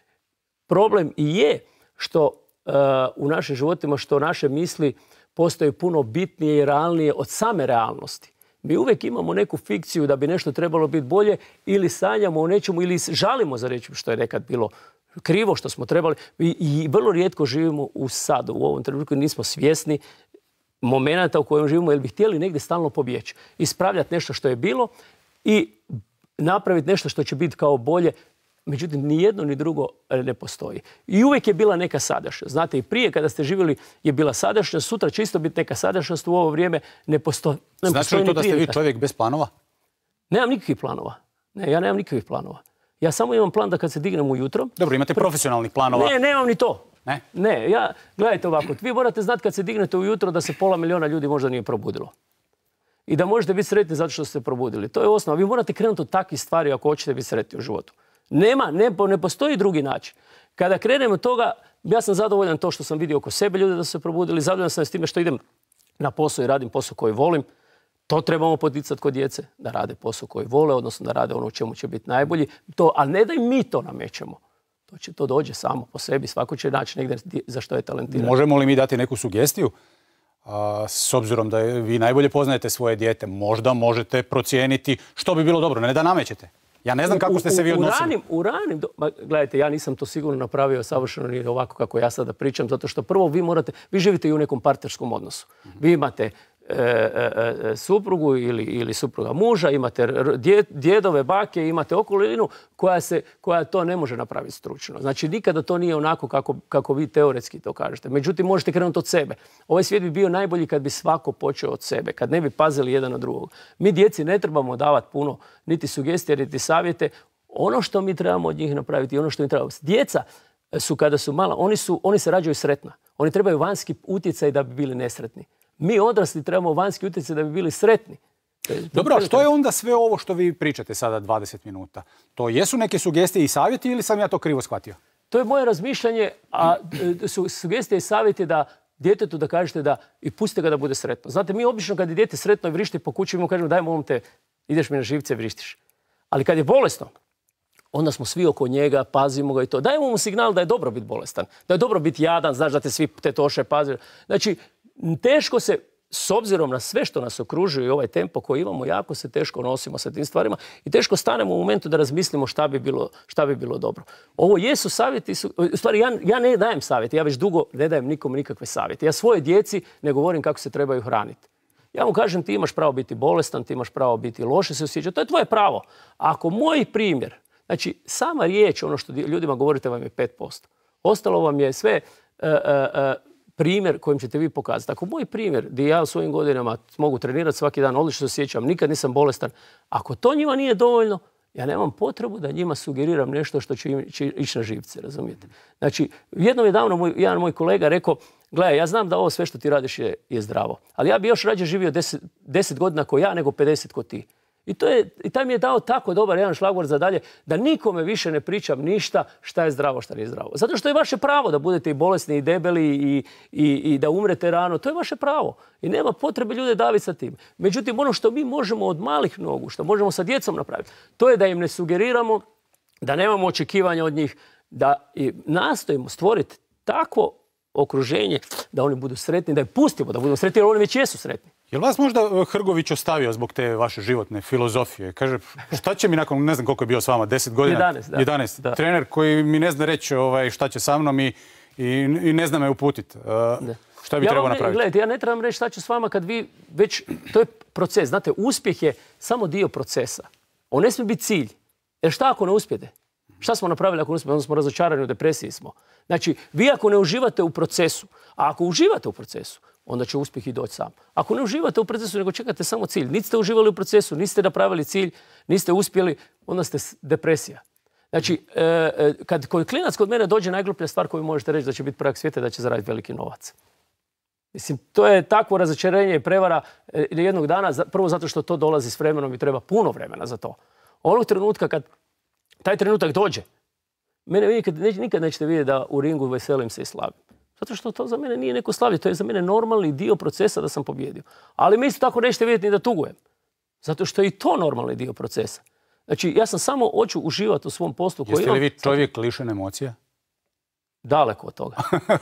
Problem i je što u našim životima, što naše misli postaju puno bitnije i realnije od same realnosti. Mi uvijek imamo neku fikciju da bi nešto trebalo biti bolje ili sanjamo o nečemu ili žalimo za nečim što je nekad bilo krivo, što smo trebali. I vrlo rijetko živimo u sadu. U ovom trenutku nismo svjesni momenata u kojem živimo jer bi htjeli negdje stalno pobjeći. Ispravljati nešto što je bilo i napraviti nešto što će biti kao bolje. Međutim, ni jedno ni drugo ne postoji. I uvijek je bila neka sadašnjost. Znate, i prije kada ste živjeli je bila sadašnjost, sutra će isto biti neka sadašnjost, u ovo vrijeme ne postoji. Znači li to da ste vi čovjek bez planova? Nemam nikakvih planova. Ne, ja nemam nikakvih planova. Ja samo imam plan da kad se dignem ujutro... Dobro, imate profesionalnih planova. Ne, nemam ni to. Ne? Ne, gledajte ovako, vi morate znati kad se dignete ujutro da se pola milijuna ljudi možda nije probudilo. I da možete biti sretni zato što ste se probudili. To je osnova. Vi morate krenuti od takvih stvari ako hoćete biti sretni u životu. Ne postoji drugi način. Kada krenemo od toga, ja sam zadovoljan to što sam vidio oko sebe ljude da su se probudili, zadovoljan sam s time što idem na posao i radim posao koji volim. To trebamo poticati kod djece, da rade posao koji vole, odnosno da rade ono u čemu će biti najbolji. Ali ne da i mi to namećemo. To dođe samo po sebi, svako će naći negdje za što je talentiran. Možemo li mi dati neku sugestiju? S obzirom da vi najbolje poznajete svoje dijete, možda možete procijeniti što bi bilo dobro, ne da namećete. Ja ne znam kako ste se vi odnosili. Gledajte, ja nisam to sigurno napravio savršeno ni ovako kako ja sada pričam, zato što prvo vi živite i u nekom partnerskom odnosu. Vi imate suprugu ili supruga muža, imate djedove, bake, imate okolinu koja to ne može napraviti stručno. Znači, nikada to nije onako kako vi teoretski to kažete. Međutim, možete krenuti od sebe. Ovaj svijet bi bio najbolji kad bi svako počeo od sebe, kad ne bi pazili jedan na drugog. Mi djeci ne trebamo davati puno niti sugestije, niti savjete. Ono što mi trebamo od njih napraviti i ono što mi trebamo. Djeca su kada su mala, oni se rađaju sretna. Oni trebaju vanjski utjecaj da bi bili nesretni. Mi odrasli trebamo vanjski utjecaj da bi bili sretni. Dobro, a što je onda sve ovo što vi pričate sada 20 minuta? To jesu neke sugestije i savjeti ili sam ja to krivo shvatio? To je moje razmišljanje, a sugestije i savjeti da djetetu da kažete da i pustite ga da bude sretno. Znate, mi obično kad je dijete sretno i vrišti po kući, mu kažemo daj molim te, ideš mi na živce, vrištiš. Ali kad je bolesno, onda smo svi oko njega, pazimo ga i to. Dajemo mu signal da je dobro biti bolestan, da je dobro biti jadan, znaš da te svi tetoše paze. Znači, teško se, s obzirom na sve što nas okružuje i ovaj tempo koji imamo, jako se teško nosimo sa tim stvarima i teško stanemo u momentu da razmislimo šta bi bilo dobro. Ovo jesu savjeti, u stvari ja ne dajem savjeti, ja već dugo ne dajem nikome nikakve savjete. Ja svoje djeci ne govorim kako se trebaju hraniti. Ja mu kažem ti imaš pravo biti bolestan, ti imaš pravo biti loše se osjećati, to je tvoje pravo. Ako moj primjer, znači sama riječ, ono što ljudima govorite vam je 5%. Ostalo vam je sve primjer kojim ćete vi pokazati. Ako moj primjer, gdje ja u svojim godinama mogu trenirati svaki dan, odlično se osjećam, nikad nisam bolestan, ako to njima nije dovoljno, ja nemam potrebu da njima sugeriram nešto što će ići na živce, razumijete? Znači, jednom je davno jedan moj kolega rekao, gledaj, ja znam da ovo sve što ti radiš je zdravo, ali ja bi još rađe živio 10 godina ko ja nego 50 ko ti. I taj mi je dao tako dobar jedan šlagvort za dalje da nikome više ne pričam ništa šta je zdravo, šta nije zdravo. Zato što je vaše pravo da budete i bolesni i debeli i da umrete rano. To je vaše pravo. I nema potrebe ljude daviti sa tim. Međutim, ono što mi možemo od malih nogu, što možemo sa djecom napraviti, to je da im ne sugeriramo, da nemamo očekivanja od njih, da nastojimo stvoriti takvo okruženje da oni budu sretni, da ih pustimo da budu sretni, jer oni već jesu sretni. Je li vas možda Hrgović ostavio zbog te vaše životne filozofije? Kaže, šta će mi nakon, ne znam koliko je bio s vama, 10 godina? 11. Da. Trener koji mi ne zna reći šta će sa mnom i ne zna me uputiti. Šta bi trebao napraviti? Gledajte, ja ne trebam reći šta ću s vama kad vi već, to je proces. Znate, uspjeh je samo dio procesa. On ne smije biti cilj. Jer šta ako ne uspijete? Šta smo napravili ako ne uspijete? Onda smo razočarani, u depresiji smo. Znači, vi ako ne uživate u procesu, a ako uživate u procesu, onda će uspjeh i doći sam. Ako ne uživate u procesu, nego čekate samo cilj, niste ste uživali u procesu, niste napravili cilj, niste uspjeli, onda ste depresija. Znači, kad klinac kod mene dođe, najgluplja stvar koju možete reći da će biti prvak svijeta, da će zaraditi veliki novac. Mislim, to je takvo razočarenje i prevara jednog dana, prvo zato što to dolazi s vremenom i treba puno vremena za to. Onog trenutka kad taj trenutak dođe, mene nikad nećete vidjeti da u ringu veselim se i slavim. Zato što to za mene nije neko slavlje, to je za mene normalni dio procesa da sam pobjedio. Ali mi isto tako nećete vidjeti ni da tugujem. Zato što je i to normalni dio procesa. Znači, ja sam samo hoću uživati u svom poslu koji imam. Jeste li vi čovjek lišen emocija? Daleko od toga.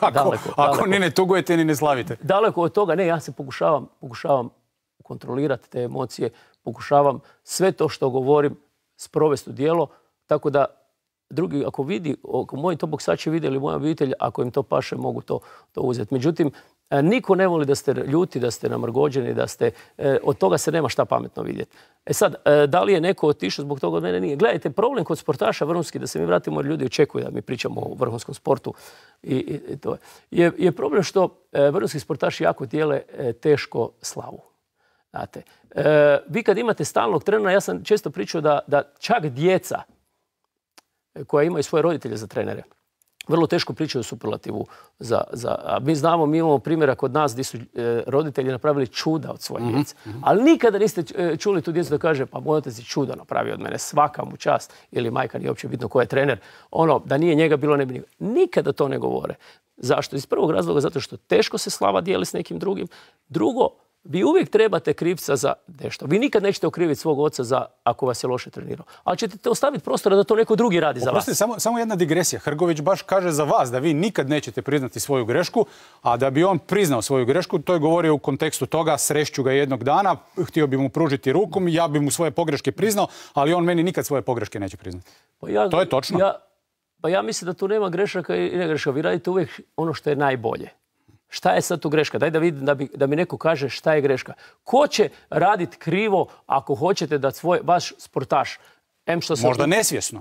Ako ni ne tugujete ni ne slavite. Daleko od toga, ne, ja se pokušavam kontrolirati te emocije, pokušavam sve to što govorim sprovesti u djelo, tako da drugi, ako vidi, ako moji to boksači vide ili moja obitelj, ako im to paše, mogu to uzeti. Međutim, niko ne voli da ste ljuti, da ste namrgođeni, da ste, od toga se nema šta pametno vidjeti. Sad, da li je neko otišao zbog toga od mene? Nije. Gledajte, problem kod sportaša vrhunski, da se mi vratimo, jer ljudi očekuju da mi pričamo o vrhunskom sportu, i to je problem što vrhunski sportaši jako dijele teško slavu. Znate, vi kad imate stalnog trenera, ja sam često pričao da čak djeca koja imaju svoje roditelje za trenere, vrlo teško pričaju o superlativu. A mi znamo, mi imamo primjera kod nas gdje su roditelji napravili čuda od svoje djece. Ali nikada niste čuli tu djecu da kaže pa moj otac je čudo napravio od mene, svaka mu čast, ili majka, nije uopće bitno ko je trener. Da nije njega bilo ne bi njega. Nikada to ne govore. Zašto? Iz prvog razloga zato što teško se slava dijeli s nekim drugim. Drugo, vi uvijek trebate krivca za nešto. Vi nikad nećete okriviti svog oca za ako vas je loše trenirao. Ali ćete ostaviti prostora da to neko drugi radi za vas. Samo jedna digresija. Hrgović baš kaže za vas da vi nikad nećete priznati svoju grešku, a da bi on priznao svoju grešku, to je govorio u kontekstu toga, srešću ga jednog dana, htio bi mu pružiti ruku, ja bi mu svoje pogreške priznao, ali on meni nikad svoje pogreške neće priznati. To je točno? Ja mislim da tu nema grešaka i ne grešaka. Vi radite uvijek ono što je najbolje. Šta je sad tu greška? Daj da vidim da mi neko kaže šta je greška. Ko će raditi krivo ako hoćete da vaš sportaš... Možda nesvjesno.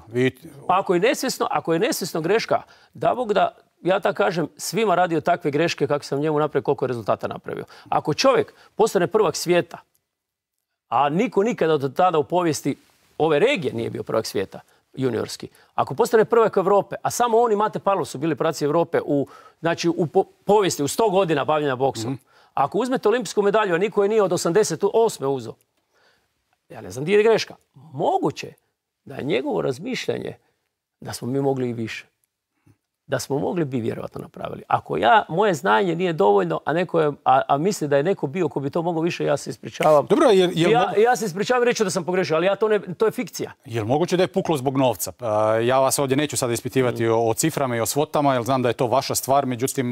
Ako je nesvjesno greška, da Bog da, ja tako kažem, svima radio takve greške kako sam njemu napravio, koliko je rezultata napravio. Ako čovjek postane prvak svijeta, a niko nikada do tada u povijesti ove regije nije bio prvak svijeta, juniorski. Ako postane prvak Europe, a samo on i Mate Parlov su bili prvaci Europe u povijesti, u 100 godina bavljenja boksom. Ako uzmete olimpijsku medalju, a niko je nije od 88. uzeo, ja ne znam gdje je greška. Moguće da je njegovo razmišljanje da smo mi mogli i više. Da smo mogli bi vjerojatno napravili. Ako moje znanje nije dovoljno, a misli da je neko bio ko bi to mogao više, ja se ispričavam. Dobro, ja se ispričavam i reći da sam pogrešio, ali to je fikcija. Je li moguće da je puklo zbog novca? Ja vas ovdje neću sada ispitivati o ciframa i o svotama, jer znam da je to vaša stvar, međutim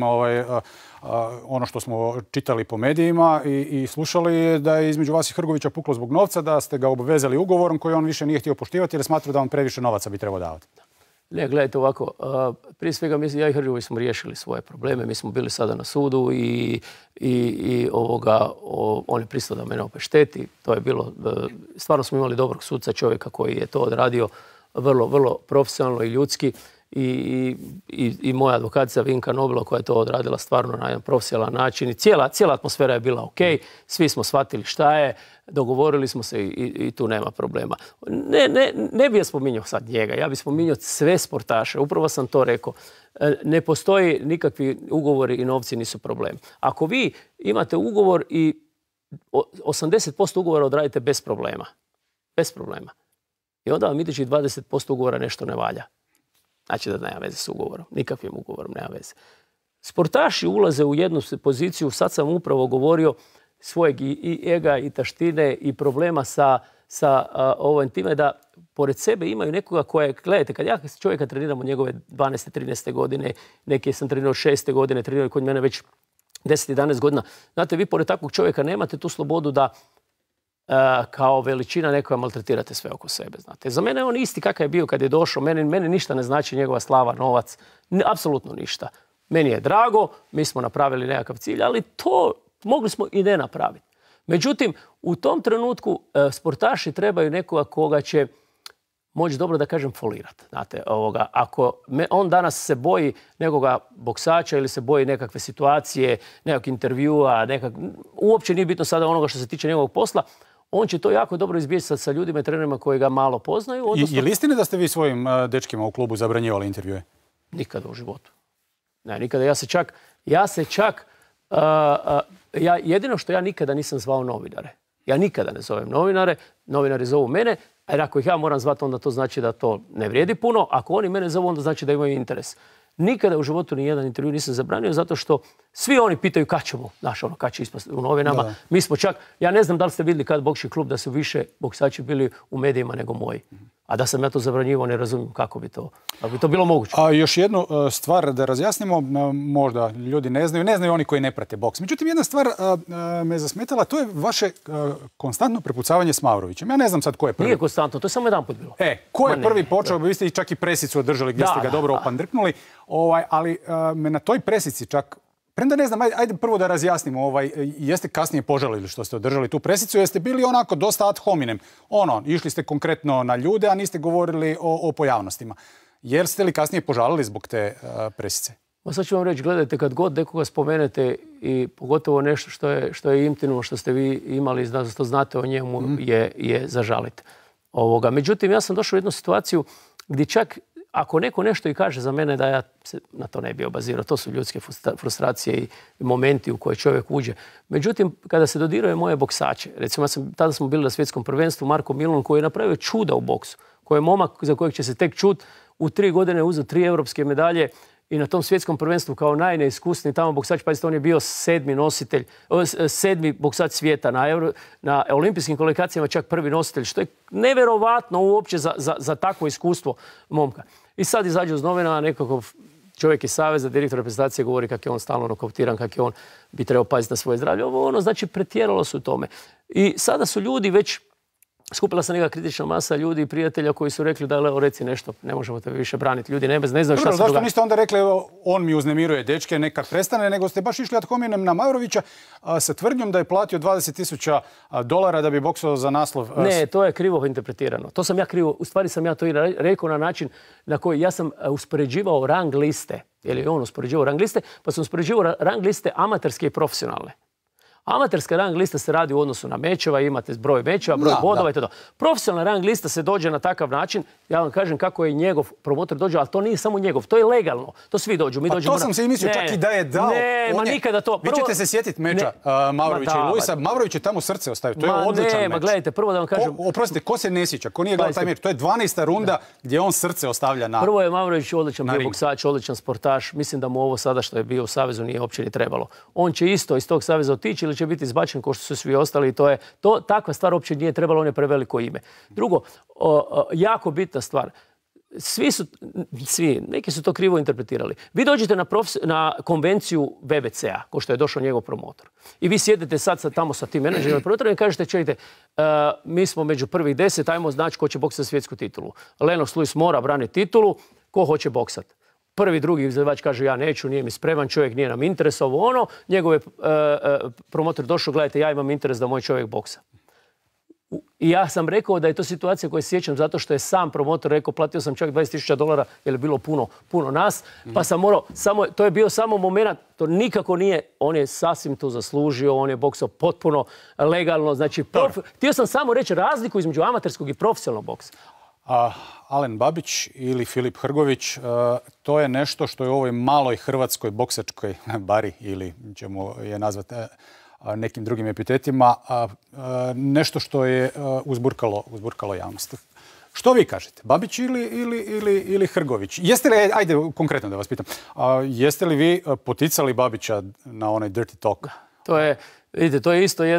ono što smo čitali po medijima i slušali je da je između vas i Hrgovića puklo zbog novca, da ste ga obvezali ugovorom koji on više nije htio poštivati jer je smatrao da vam previše novaca bi trebao davati. Ne, gledajte ovako, prije svega ja i Hrgović smo riješili svoje probleme, mi smo bili sada na sudu i on je pristao da mene opešteti. To je bilo, stvarno smo imali dobrog sudca, čovjeka koji je to odradio vrlo, vrlo profesionalno i ljudski i moja advokatica Vinka Nobilo koja je to odradila stvarno na jedan profesionalan način i cijela atmosfera je bila ok, svi smo shvatili šta je, dogovorili smo se i tu nema problema. Ne bi ja spominjao sad njega, ja bi spominjao sve sportaše, upravo sam to rekao. Ne postoji nikakvi ugovori i novci nisu problem. Ako vi imate ugovor i 80% ugovora odradite bez problema, i onda vam idući 20% ugovora nešto ne valja. Znači da nema veze s ugovorom. Nikakvim ugovorom nema veze. Sportaši ulaze u jednu poziciju, sad sam upravo govorio, svojeg i ega i taštine i problema sa ovim time da pored sebe imaju nekoga koje, gledajte, kad ja čovjeka treniram od njegove 12. 13. godine, neke sam trenirao 6. godine, trenirao kod mene već 10. 11 godina. Znate, vi pored takvog čovjeka nemate tu slobodu da kao veličina nekoga maltretirate sve oko sebe. Znate. Za mene je on isti kakav je bio kad je došao. Meni ništa ne znači njegova slava, novac. Apsolutno ništa. Meni je drago, mi smo napravili nekakav cilj, ali to mogli smo i ne napraviti. Međutim, u tom trenutku sportaši trebaju nekoga koga će moći, dobro da kažem, folirati. Znate, ako on danas se boji nekoga boksača ili se boji nekakve situacije, nekakvog intervjua, uopće nije bitno sada onoga što se tiče njegovog posla, on će to jako dobro izbjeći sa ljudima i trenerima koji ga malo poznaju. Je li istina da ste vi svojim dečkima u klubu zabranjivali intervjue? Nikada u životu. Ne, nikada. Jedino što ja nikada nisam zvao novinare. Ja nikada ne zovem novinare, novinari zovu mene, jer ako ih ja moram zvati, onda to znači da to ne vrijedi puno. Ako oni mene zovu, onda znači da imaju interes. Nikada u životu ni jedan intervju nisam zabranio, zato što svi oni pitaju kad ćemo, kad će ispasti u novinama. Da. Mi smo čak, ja ne znam da li ste vidjeli kad bokši klub da su više boksači bili u medijima nego moji. A da sam ja to zabranjivao, ne razumijem kako bi to bilo moguće. A još jednu stvar da razjasnimo, možda ljudi ne znaju oni koji ne prate boks. Međutim, jedna stvar me zasmetala, to je vaše konstantno prepucavanje s Mavrovićem. Ja ne znam sad ko je prvi. Nije konstantno, to je samo jedan put bilo. Ko je prvi počeo? Vi ste čak i presicu održali gdje ste ga dobro opandrknuli. Ali me na toj presici čak, premda ne znam, ajde prvo da razjasnimo, jeste kasnije požalili što ste održali tu presicu, jeste bili onako dosta ad hominem. Išli ste konkretno na ljude, a niste govorili o pojavnostima. Jer ste li kasnije požalili zbog te presice? Sad ću vam reći, gledajte, kad god nekoga spomenete i pogotovo nešto što je intimno, što ste vi imali, što znate o njemu, je zažaliti. Međutim, ja sam došao u jednu situaciju gdje čak ako neko nešto i kaže za mene, da ja se na to ne bi obazirao. To su ljudske frustracije i momenti u koje čovjek uđe. Međutim, kada se dodiruje moje boksače, recimo tada smo bili na svjetskom prvenstvu, Marko Milun koji je napravio čuda u boksu, koji je momak za kojeg će se tek čut, u 3 godine uzeo 3 europske medalje i na tom svjetskom prvenstvu kao najneiskusniji tamo boksač, pazite, on je bio 7. boksač svijeta, na olimpijskim kvalifikacijama čak 1. nositelj, što je neverovatno uopće za takvo iskustvo momka. I sad izađe uz novina, nekako čovjek iz saveza, direktor reprezentacije govori kako je on stalno nokautiran, kako je on bi trebao paziti na svoje zdravlje. Znači pretjeralo su u tome. I sada su ljudi već, skupila se neka kritična masa ljudi i prijatelja koji su rekli da Leo, reci nešto, ne možemo te više braniti. Ljudi ne znaju šta se događa. Zašto niste onda rekli on mi uznemiruje dečke, neka prestane, nego ste baš išli ad hominem na Mavrovića sa tvrdnjom da je platio $20,000 da bi boksao za naslov? Ne, to je krivo interpretirano. To sam ja krivo, u stvari sam ja to i rekao na način na koji ja sam uspoređivao rang liste, jer je on uspoređivao rang liste, pa sam uspoređivao rang liste amaterske i profesionalne. Amaterska rang lista se radi u odnosu na mečeva, imate broj mečeva, broj bodova i to. Profesionalna rang lista se dođe na takav način, ja vam kažem kako je njegov promotor dođe, ali to nije samo njegov, to je legalno. To svi dođu. Pa to sam se i mislio, čak i da je dao. Ne, nikada to. Vi ćete se sjetiti meča Mavrovića i Luisa. Mavrović je tamo srce ostavio, to je odličan meč. Gledajte, prvo da vam kažem... Oprostite, ko se ne sjeća, ko nije gledao taj meč? To je 12. runda gdje on srce ostavlja na... Prvo je Mavrović odličan bio boksač, odličan sportaš. Mislim da mu ovo sada što je bio u savezu nije uopće ni trebalo. On će isto iz tog saveza otići ili će biti izbačen kao što su svi ostali i takva stvar uopće nije trebalo, on je preveliko ime. Drugo, jako bitna stvar, neki su to krivo interpretirali. Vi dođete na konvenciju BBC-a, ko što je došao njegov promotor. I vi sjedete sad tamo sa tim menadžerima i promotorima i kažete, čujte, mi smo među prvih 10, ajmo znači ko će boksati svjetsku titulu. Lennox Lewis mora braniti titulu, ko hoće boksati. Prvi, drugi izvođač kaže ja neću, nije mi spreman, čovjek nije nam interes, ovo njegov je promotor došao, gledajte, ja imam interes da moj čovjek boksa. I ja sam rekao da je to situacija koju sjećam zato što je sam promotor rekao, platio sam čak $20,000 jer je bilo puno nas, pa sam morao, to je bio samo moment, to nikako nije, on je sasvim to zaslužio, on je boksao potpuno legalno, znači, htio sam samo reći razliku između amaterskog i profesionalnog boksa. Alen Babić ili Filip Hrgović, to je nešto što je u ovoj maloj hrvatskoj boksačkoj bari, ili ćemo je nazvati nekim drugim epitetima, nešto što je uzburkalo javnost. Što vi kažete? Babić ili Hrgović? Jeste li, ajde konkretno da vas pitam, jeste li vi poticali Babića na onaj dirty talk? Vidite, to je isto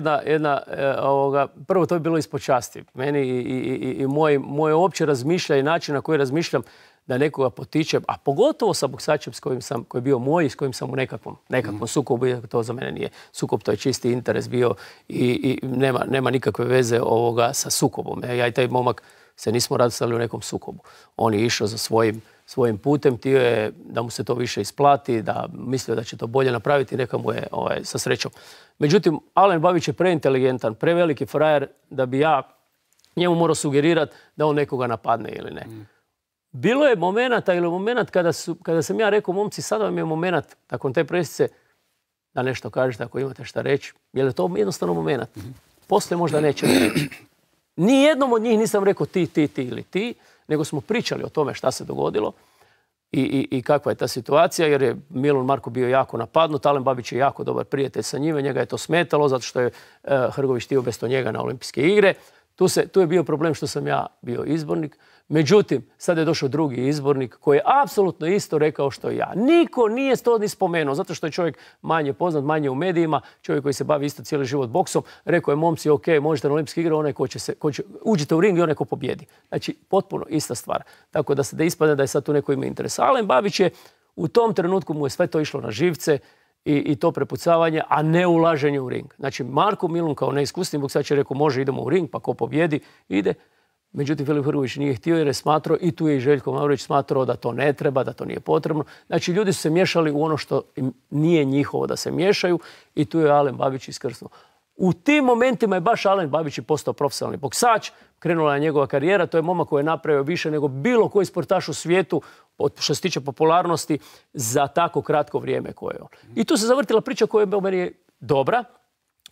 prvo to je bilo ispod časti. Meni i moje opće razmišljanje i način na koji razmišljam da nekoga potičem, a pogotovo sa boksačem koji je bio moj i s kojim sam u nekakvom sukobu, to za mene nije sukob, to je čisti interes bio i nema nikakve veze sa sukobom. Ja i taj momak se nismo radili u nekom sukobu. On je išao za svojim putem, htio je da mu se to više isplati, da mislio da će to bolje napraviti, neka mu je sa srećom. Međutim, Alen Babić je preinteligentan, preveliki frajer da bi ja njemu morao sugerirati da on nekoga napadne ili ne. Bilo je moment kada sam ja rekao, momci, sada vam je moment nakon te presice da nešto kažete ako imate šta reći. Jer je to jednostavno moment. Poslije možda neće reći. Nijednom od njih nisam rekao ti ili ti, nego smo pričali o tome šta se dogodilo i kakva je ta situacija, jer je Milun Marko bio jako napadnut, Alen Babić je jako dobar prijatelj sa njime, njega je to smetalo zato što je Hrgović htio bez njega na olimpijske igre. Tu je bio problem što sam ja bio izbornik. Međutim, sad je došao drugi izbornik koji je apsolutno isto rekao što i ja. Niko nije to ni spomenuo, zato što je čovjek manje poznat, manje u medijima, čovjek koji se bavi isto cijeli život boksom. Rekao je, momci, ok, možete na olimpijske igre, onaj uđite u ring i onaj ko pobjedi. Znači, potpuno ista stvar. Tako da ispadne da je sad tu neko ima interes. Alen Babić je u tom trenutku mu je sve to išlo na živce i to prepucavanje, a ne ulaženje u ring. Znači, Marko Milun kao neiskusni boksač je rekao, može, idemo u ring, pa ko pobjedi, ide. Međutim, Filip Hrgović nije htio jer je smatrao, i tu je i Željko Mavrović smatrao da to ne treba, da to nije potrebno. Znači, ljudi su se miješali u ono što nije njihovo da se miješaju i tu je Alen Babić iskrsnuo. U tim momentima je baš Alen Babić postao profesionalni boksač, krenula je njegova karijera, to je momak koji je napravio više nego bilo koji sportaš u svijetu što se tiče popularnosti za tako kratko vrijeme koje je on. I tu se zavrtila priča koja je meni dobra.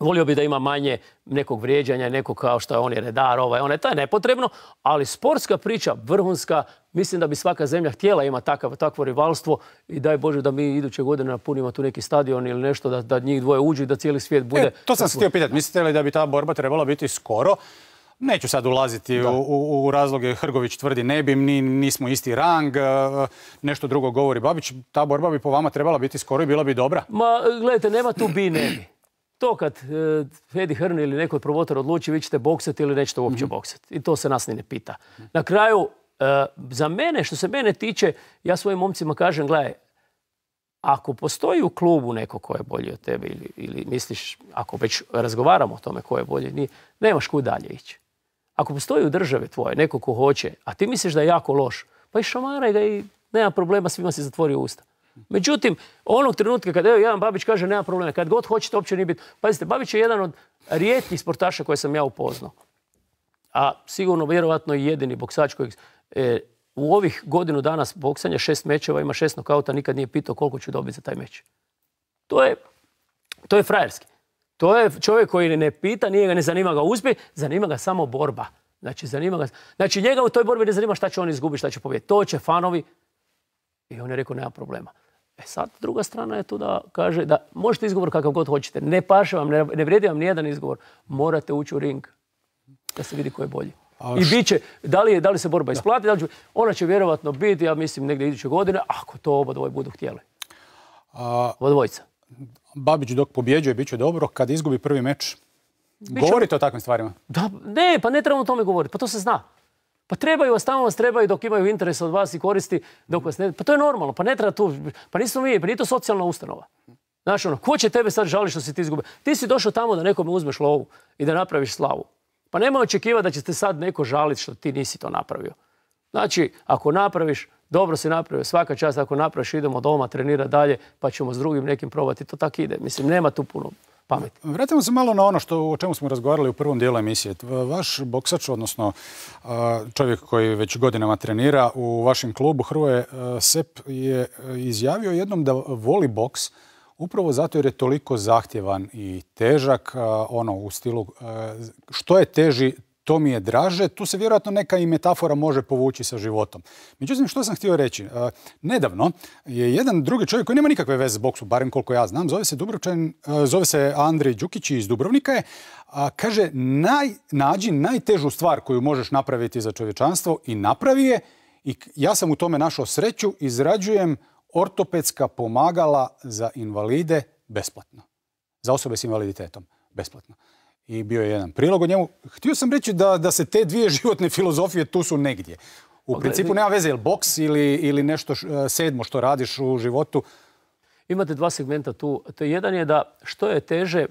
Volio bi da ima manje nekog vrijeđanja, nekog kao što je on je redar, to je nepotrebno, ali sportska priča, vrhunska, mislim da bi svaka zemlja htjela imati takvo rivalstvo i daj Bože da mi iduće godine napunimo tu neki stadion ili nešto, da njih dvoje uđu i da cijeli svijet bude... To sam se htio pitati, mislite li da bi ta borba trebala biti skoro? Neću sad ulaziti u razloge, Hrgović tvrdi ne bi, nismo isti rang, nešto drugo govori Babić, ta borba bi po vama trebala biti skoro i bila bi dobra? Ma, gledajte, nema tu bi, ne bi. To kad Eddie Hearn ili neko promotor odluči vi ćete boksati ili nećete uopće boksati. I to se nas ni ne pita. Na kraju, za mene, što se mene tiče, ja svojim momcima kažem, gledaj, ako postoji u klubu neko ko je bolji od tebe ili misliš, ako već razgovaramo o tome ko je bolji, nemaš kud dalje ići. Ako postoji u državi tvoje neko ko hoće, a ti misliš da je jako loš, pa i šamaraj ga i nema problema, svima si zatvorio usta. Međutim, onog trenutka kad jedan Babić kaže nema problema, kad god hoćete uopće nije biti. Pazite, Babić je jedan od rijetkih sportaša koje sam ja upoznao. A sigurno, vjerovatno i jedini boksač koji u ovih godinu dana boksanja 6 mečeva ima 6 nokauta, nikad nije pitao koliko ću dobiti za taj meč. To je frajerski. To je čovjek koji ne pita, ne zanima ga uspjeh, zanima ga samo borba. Znači, njega u toj borbi ne zanima šta će on izgubiti, šta će pobijediti. To će fanovi. I on je rekao, nema problema. Sad, druga strana je tu da kaže da možete izgovor kakav god hoćete. Ne paše vam, ne vrijedi vam nijedan izgovor. Morate ući u ring da se vidi ko je bolji. I bit će, da li se borba isplati, ona će vjerovatno biti, ja mislim, negdje iduće godine, ako to oba dvoje budu htjeli. Dvojica. Babić dok pobjeđuje, bit će dobro. Kad izgubi prvi meč, govorite o takvim stvarima? Ne, pa ne trebamo o tome govoriti. Pa to se zna. Pa trebaju vas, tamo vas trebaju dok imaju interes od vas i koristi, dok vas ne... Pa to je normalno, pa ne treba tu... Pa nismo mi, pa nije to socijalna ustanova. Znaš ko će tebe sad žaliti što si ti izgubio? Ti si došao tamo da nekome uzmeš lovu i da napraviš slavu. Pa nemoj očekivati da će te sad neko žaliti što ti nisi to napravio. Znači, ako napraviš, dobro si napravio, svaka čast, ako napraviš, idemo doma, trenira dalje, pa ćemo s drugim nekim probati, to tako ide. Mislim, nema tu puno pameti. Vratimo se malo na ono o čemu smo razgovarali u prvom dijelu emisije. Vaš boksač, odnosno čovjek koji već godinama trenira u vašem klubu, Hrvoje Sepp, je izjavio jednom da voli boks upravo zato jer je toliko zahtjevan i težak, u stilu što je teži, to mi je draže. Tu se vjerojatno neka i metafora može povući sa životom. Međutim, što sam htio reći? Nedavno je jedan drugi čovjek koji nema nikakve veze s boksom, barem koliko ja znam, zove se Andrej Đukić iz Dubrovnika je, kaže, nađi najtežu stvar koju možeš napraviti za čovječanstvo i napravi je. I ja sam u tome našao sreću, izrađujem ortopedska pomagala za invalide besplatno. Za osobe s invaliditetom besplatno. I bio je jedan prilog o njemu. Htio sam reći da se te dvije životne filozofije tu su negdje. U principu nema veze, je li boks ili nešto sedmo što radiš u životu. Imate dva segmenta tu. Jedan je da što je teže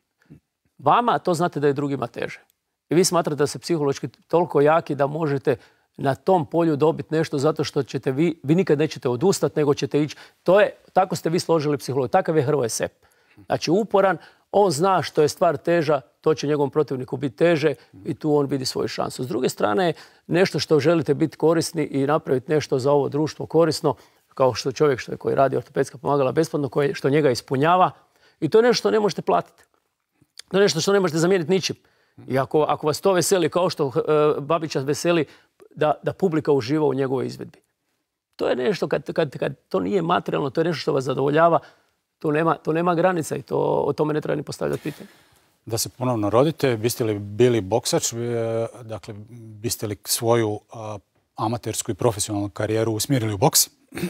vama, to znate da je drugima teže. I vi smatrate da ste psihološki toliko jaki da možete na tom polju dobiti nešto zato što ćete vi nikad nećete odustati, nego ćete ići. Tako ste vi složili psihologiju. Takav je Hrvoje Sepp. Znači uporan, on zna što je stvar teža, to će njegovom protivniku biti teže i tu on vidi svoju šansu. S druge strane, nešto što želite biti korisni i napraviti nešto za ovo društvo korisno, kao što čovjek koji radi ortopedska pomagala besplatno, što njega ispunjava, i to je nešto što ne možete platiti. To je nešto što ne možete zamijeniti ničim. I ako vas to veseli, kao što Babića veseli da publika uživa u njegovoj izvedbi. To je nešto, kad to nije materijalno, to je nešto što vas zadovoljava, to nema granica i o tome ne treba ni postavljati pitanje. Da se ponovno rodite, biste li bili boksač, dakle, biste li svoju amatersku i profesionalnu karijeru usmjerili u boks?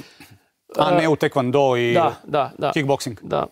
A ne u tekvando i kickboxing? Da.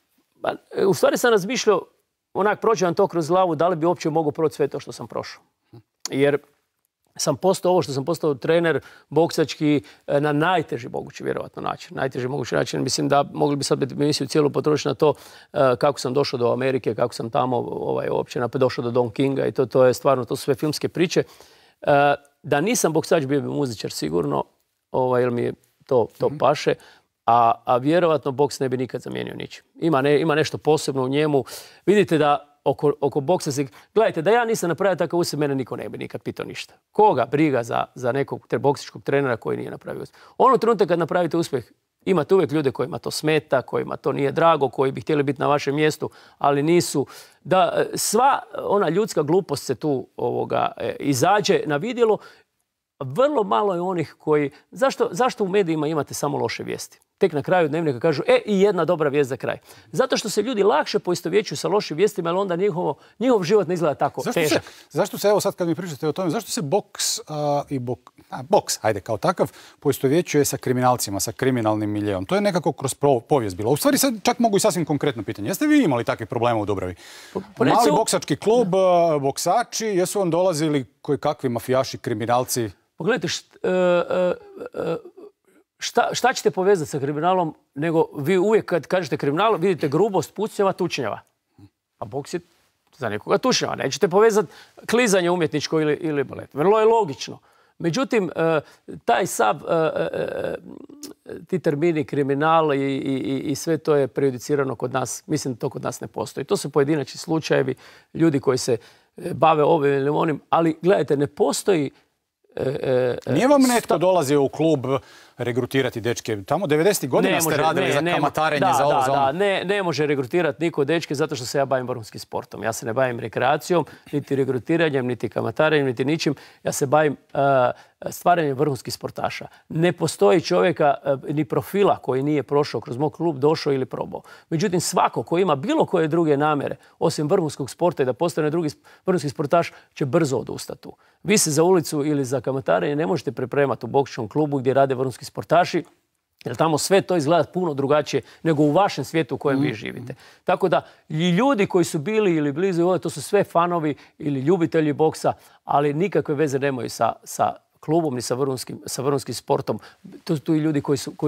U stvari sam razmišljao, prođe vam to kroz glavu, da li bi uopće mogao proći sve to što sam prošao. Jer sam postao ovo što sam postao trener boksački na najteži mogući vjerovatno način. Najteži mogući način. Mislim da mogli bi sad emisiju cijelu potrošiti na to kako sam došao do Amerike, kako sam tamo uopće došao do Don Kinga i to je stvarno, to su sve filmske priče. Da nisam boksač, bio bi muzičar sigurno, jer mi je to paše. A vjerovatno boks ne bi nikad zamijenio ničim. Ima nešto posebno u njemu. Vidite da oko boksa se... Gledajte, da ja nisam napravio takav uspjeh, mene niko ne bi nikad pitao ništa. Koga briga za nekog boksačkog trenera koji nije napravio uspjeh? Ono trenutak kad napravite uspjeh, Imate uvijek ljude kojima to smeta, kojima to nije drago, koji bi htjeli biti na vašem mjestu, ali nisu. Da sva ona ljudska glupost se tu izađe na vidjelo. Vrlo malo je onih koji... Zašto u medijima imate samo loše vijesti? Tek na kraju dnevnika kažu, i jedna dobra vijest za kraj. Zato što se ljudi lakše poistovjećuju sa lošim vijestima, jer onda njihov život ne izgleda tako težak. Zašto se, evo sad kad mi pričate o tome, zašto se boks, ajde kao takav, poistovjećuje sa kriminalcima, sa kriminalnim miljeom? To je nekako kroz povijest bilo. U stvari sad čak mogu i sasvim konkretno pitanje. Jeste vi imali takvih problema u Dubravi? Mali boksački klub, boksači, jesu vam dolazili koji kakvi mafijaši, kriminalci? Pogledajte, šta ćete povezati sa kriminalom, nego vi uvijek kad kažete kriminal, vidite grubost, pucnjava, tučnjava. A boks je za nekoga tučnjava. Nećete povezati klizanje umjetničko ili balet. Vrlo je logično. Međutim, taj sav, ti termini kriminal i sve to je prejudicirano kod nas. Mislim da to kod nas ne postoji. To su pojedinačni slučajevi, ljudi koji se bave ovim ili onim, ali gledajte, ne postoji. Nije vam netko dolazio u klub regrutirati dečke? Tamo 90. godina ste radili za kamatarenje, za ovo, za ono. Ne može regrutirati niko dečke zato što se ja bavim vrhunskim sportom. Ja se ne bavim rekreacijom, niti regrutiranjem, niti kamatarenjem, niti ničim. Ja se bavim stvaranjem vrhunskih sportaša. Ne postoji čovjeka ni profila koji nije prošao kroz moj klub, došao ili probao. Međutim, svako ko ima bilo koje druge namjere, osim vrhunskog sporta i da postane drugi vrhunski sportaš, će brzo odustati tu. Vi se za ulicu ili za kamatarenje ne možete pripremati u boksačkom klubu gdje rade vrhunski sportaši, jer tamo sve to izgleda puno drugačije nego u vašem svijetu u kojem vi živite. Tako da i ljudi koji su bili ili blizu, to su sve fanovi ili ljubitelji boksa, ali nikakve veze nemaju sa klubom ni sa vrhunskim sportom. To su tu i ljudi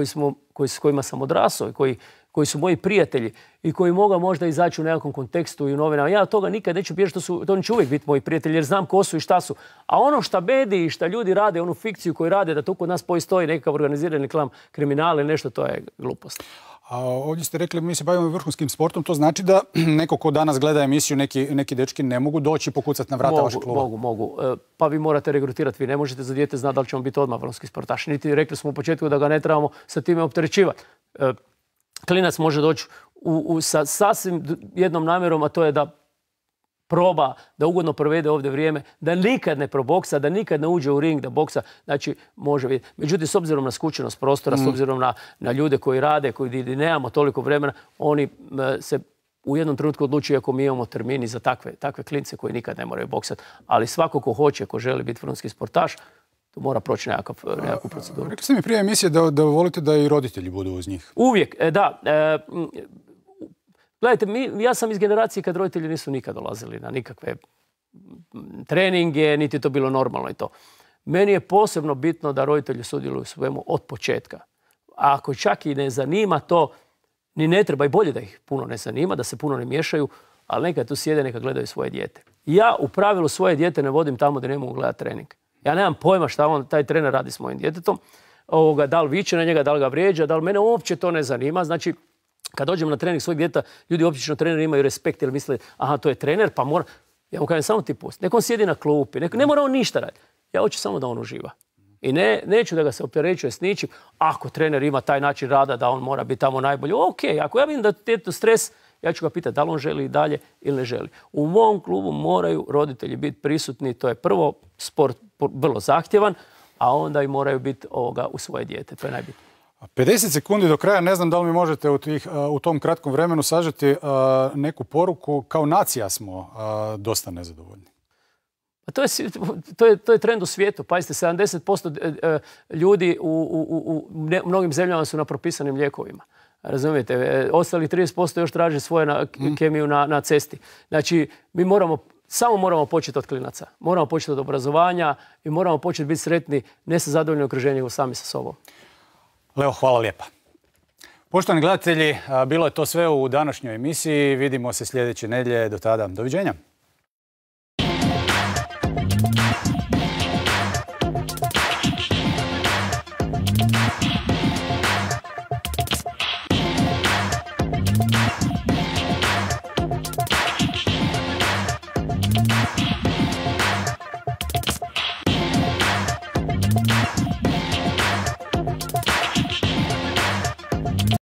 s kojima sam odrasao i koji su moji prijatelji i koji mogu možda izaći u nekakvom kontekstu i u novinama. Ja od toga nikad neću bježati, to će uvijek biti moji prijatelji jer znam ko su i šta su. A ono šta mediji i šta ljudi rade, onu fikciju koju rade, da tu kod nas postoji nekakav organizirani klan kriminal ili nešto, to je glupost. A ovdje ste rekli, mi se bavimo vrhunskim sportom, to znači da neko ko danas gleda emisiju, neki dečki ne mogu doći i pokucati na vrata vašeg kluba? Mogu. Pa vi morate regrutirati, vi ne možete za dijete znati da li ćemo biti odmah vrhunski sportaš. Niti rekli smo u početku da ga ne trebamo sa time opterećivati. Klinac može doći sa sasvim jednom namjerom, a to je da proba, da ugodno provede ovdje vrijeme, da nikad ne proboksa, da nikad ne uđe u ring, da boksa, znači može vidjeti. Međutim, s obzirom na skučenost prostora, s obzirom na ljude koji rade, koji nemamo toliko vremena, oni se u jednom trenutku odlučuju ako mi imamo termini za takve klince koji nikad ne moraju boksati. Ali svako ko hoće, ko želi biti vrhunski sportaš, to mora proći nekakvu proceduru. Rekli ste mi prije emisije da volite da i roditelji budu uz njih. Uvijek, da. Gledajte, ja sam iz generacije kad roditelji nisu nikad dolazili na nikakve treninge, niti je to bilo normalno i to. Meni je posebno bitno da roditelji sudjeluju u svemu od početka. A ako čak i ne zanima to, ni ne treba i bolje da ih puno ne zanima, da se puno ne miješaju, ali neka tu sjede, neka gledaju svoje dijete. Ja u pravilu svoje dijete ne vodim tamo da ne mogu gledati trening. Ja nemam pojma šta taj trener radi s mojim djetetom, da li viče na njega, da li ga vrijeđa, da li mene uopće to ne zanima. Znači, kad dođem na trening svojeg djeteta, ljudi obično treneri imaju respekt jer misle, aha, to je trener, pa mora... Ja mu kažem, samo ti pusti. Nek on sjedi na klupi, ne mora on ništa raditi. Ja hoću samo da on uživa. I neću da ga se opterećuje s ničim. Ako trener ima taj način rada da on mora biti tamo najbolji, ok. Ako ja vidim da je stres, ja ću ga pitati da li on želi i dalje ili ne želi. U mom klubu moraju roditelji biti prisutni. To je prvo sport vrlo zahtjevan, a onda i moraju biti u svoje dijete. To je najbitnije. 50 sekundi do kraja, ne znam da li mi možete u tom kratkom vremenu sažeti neku poruku. Kao nacija smo dosta nezadovoljni. To je trend u svijetu. Pazite, 70% ljudi u mnogim zemljama su na propisanim lijekovima. Razumijete? Ostali 30% još traže svoje kemiju na cesti. Znači, mi samo moramo početi od klinaca. Moramo početi od obrazovanja i moramo početi biti sretni ne sa zadovoljnim okruženjem, nego sami sa sobom. Leo, hvala lijepa. Poštovani gledatelji, bilo je to sve u današnjoj emisiji. Vidimo se sljedeće nedjelje. Do tada, doviđenja.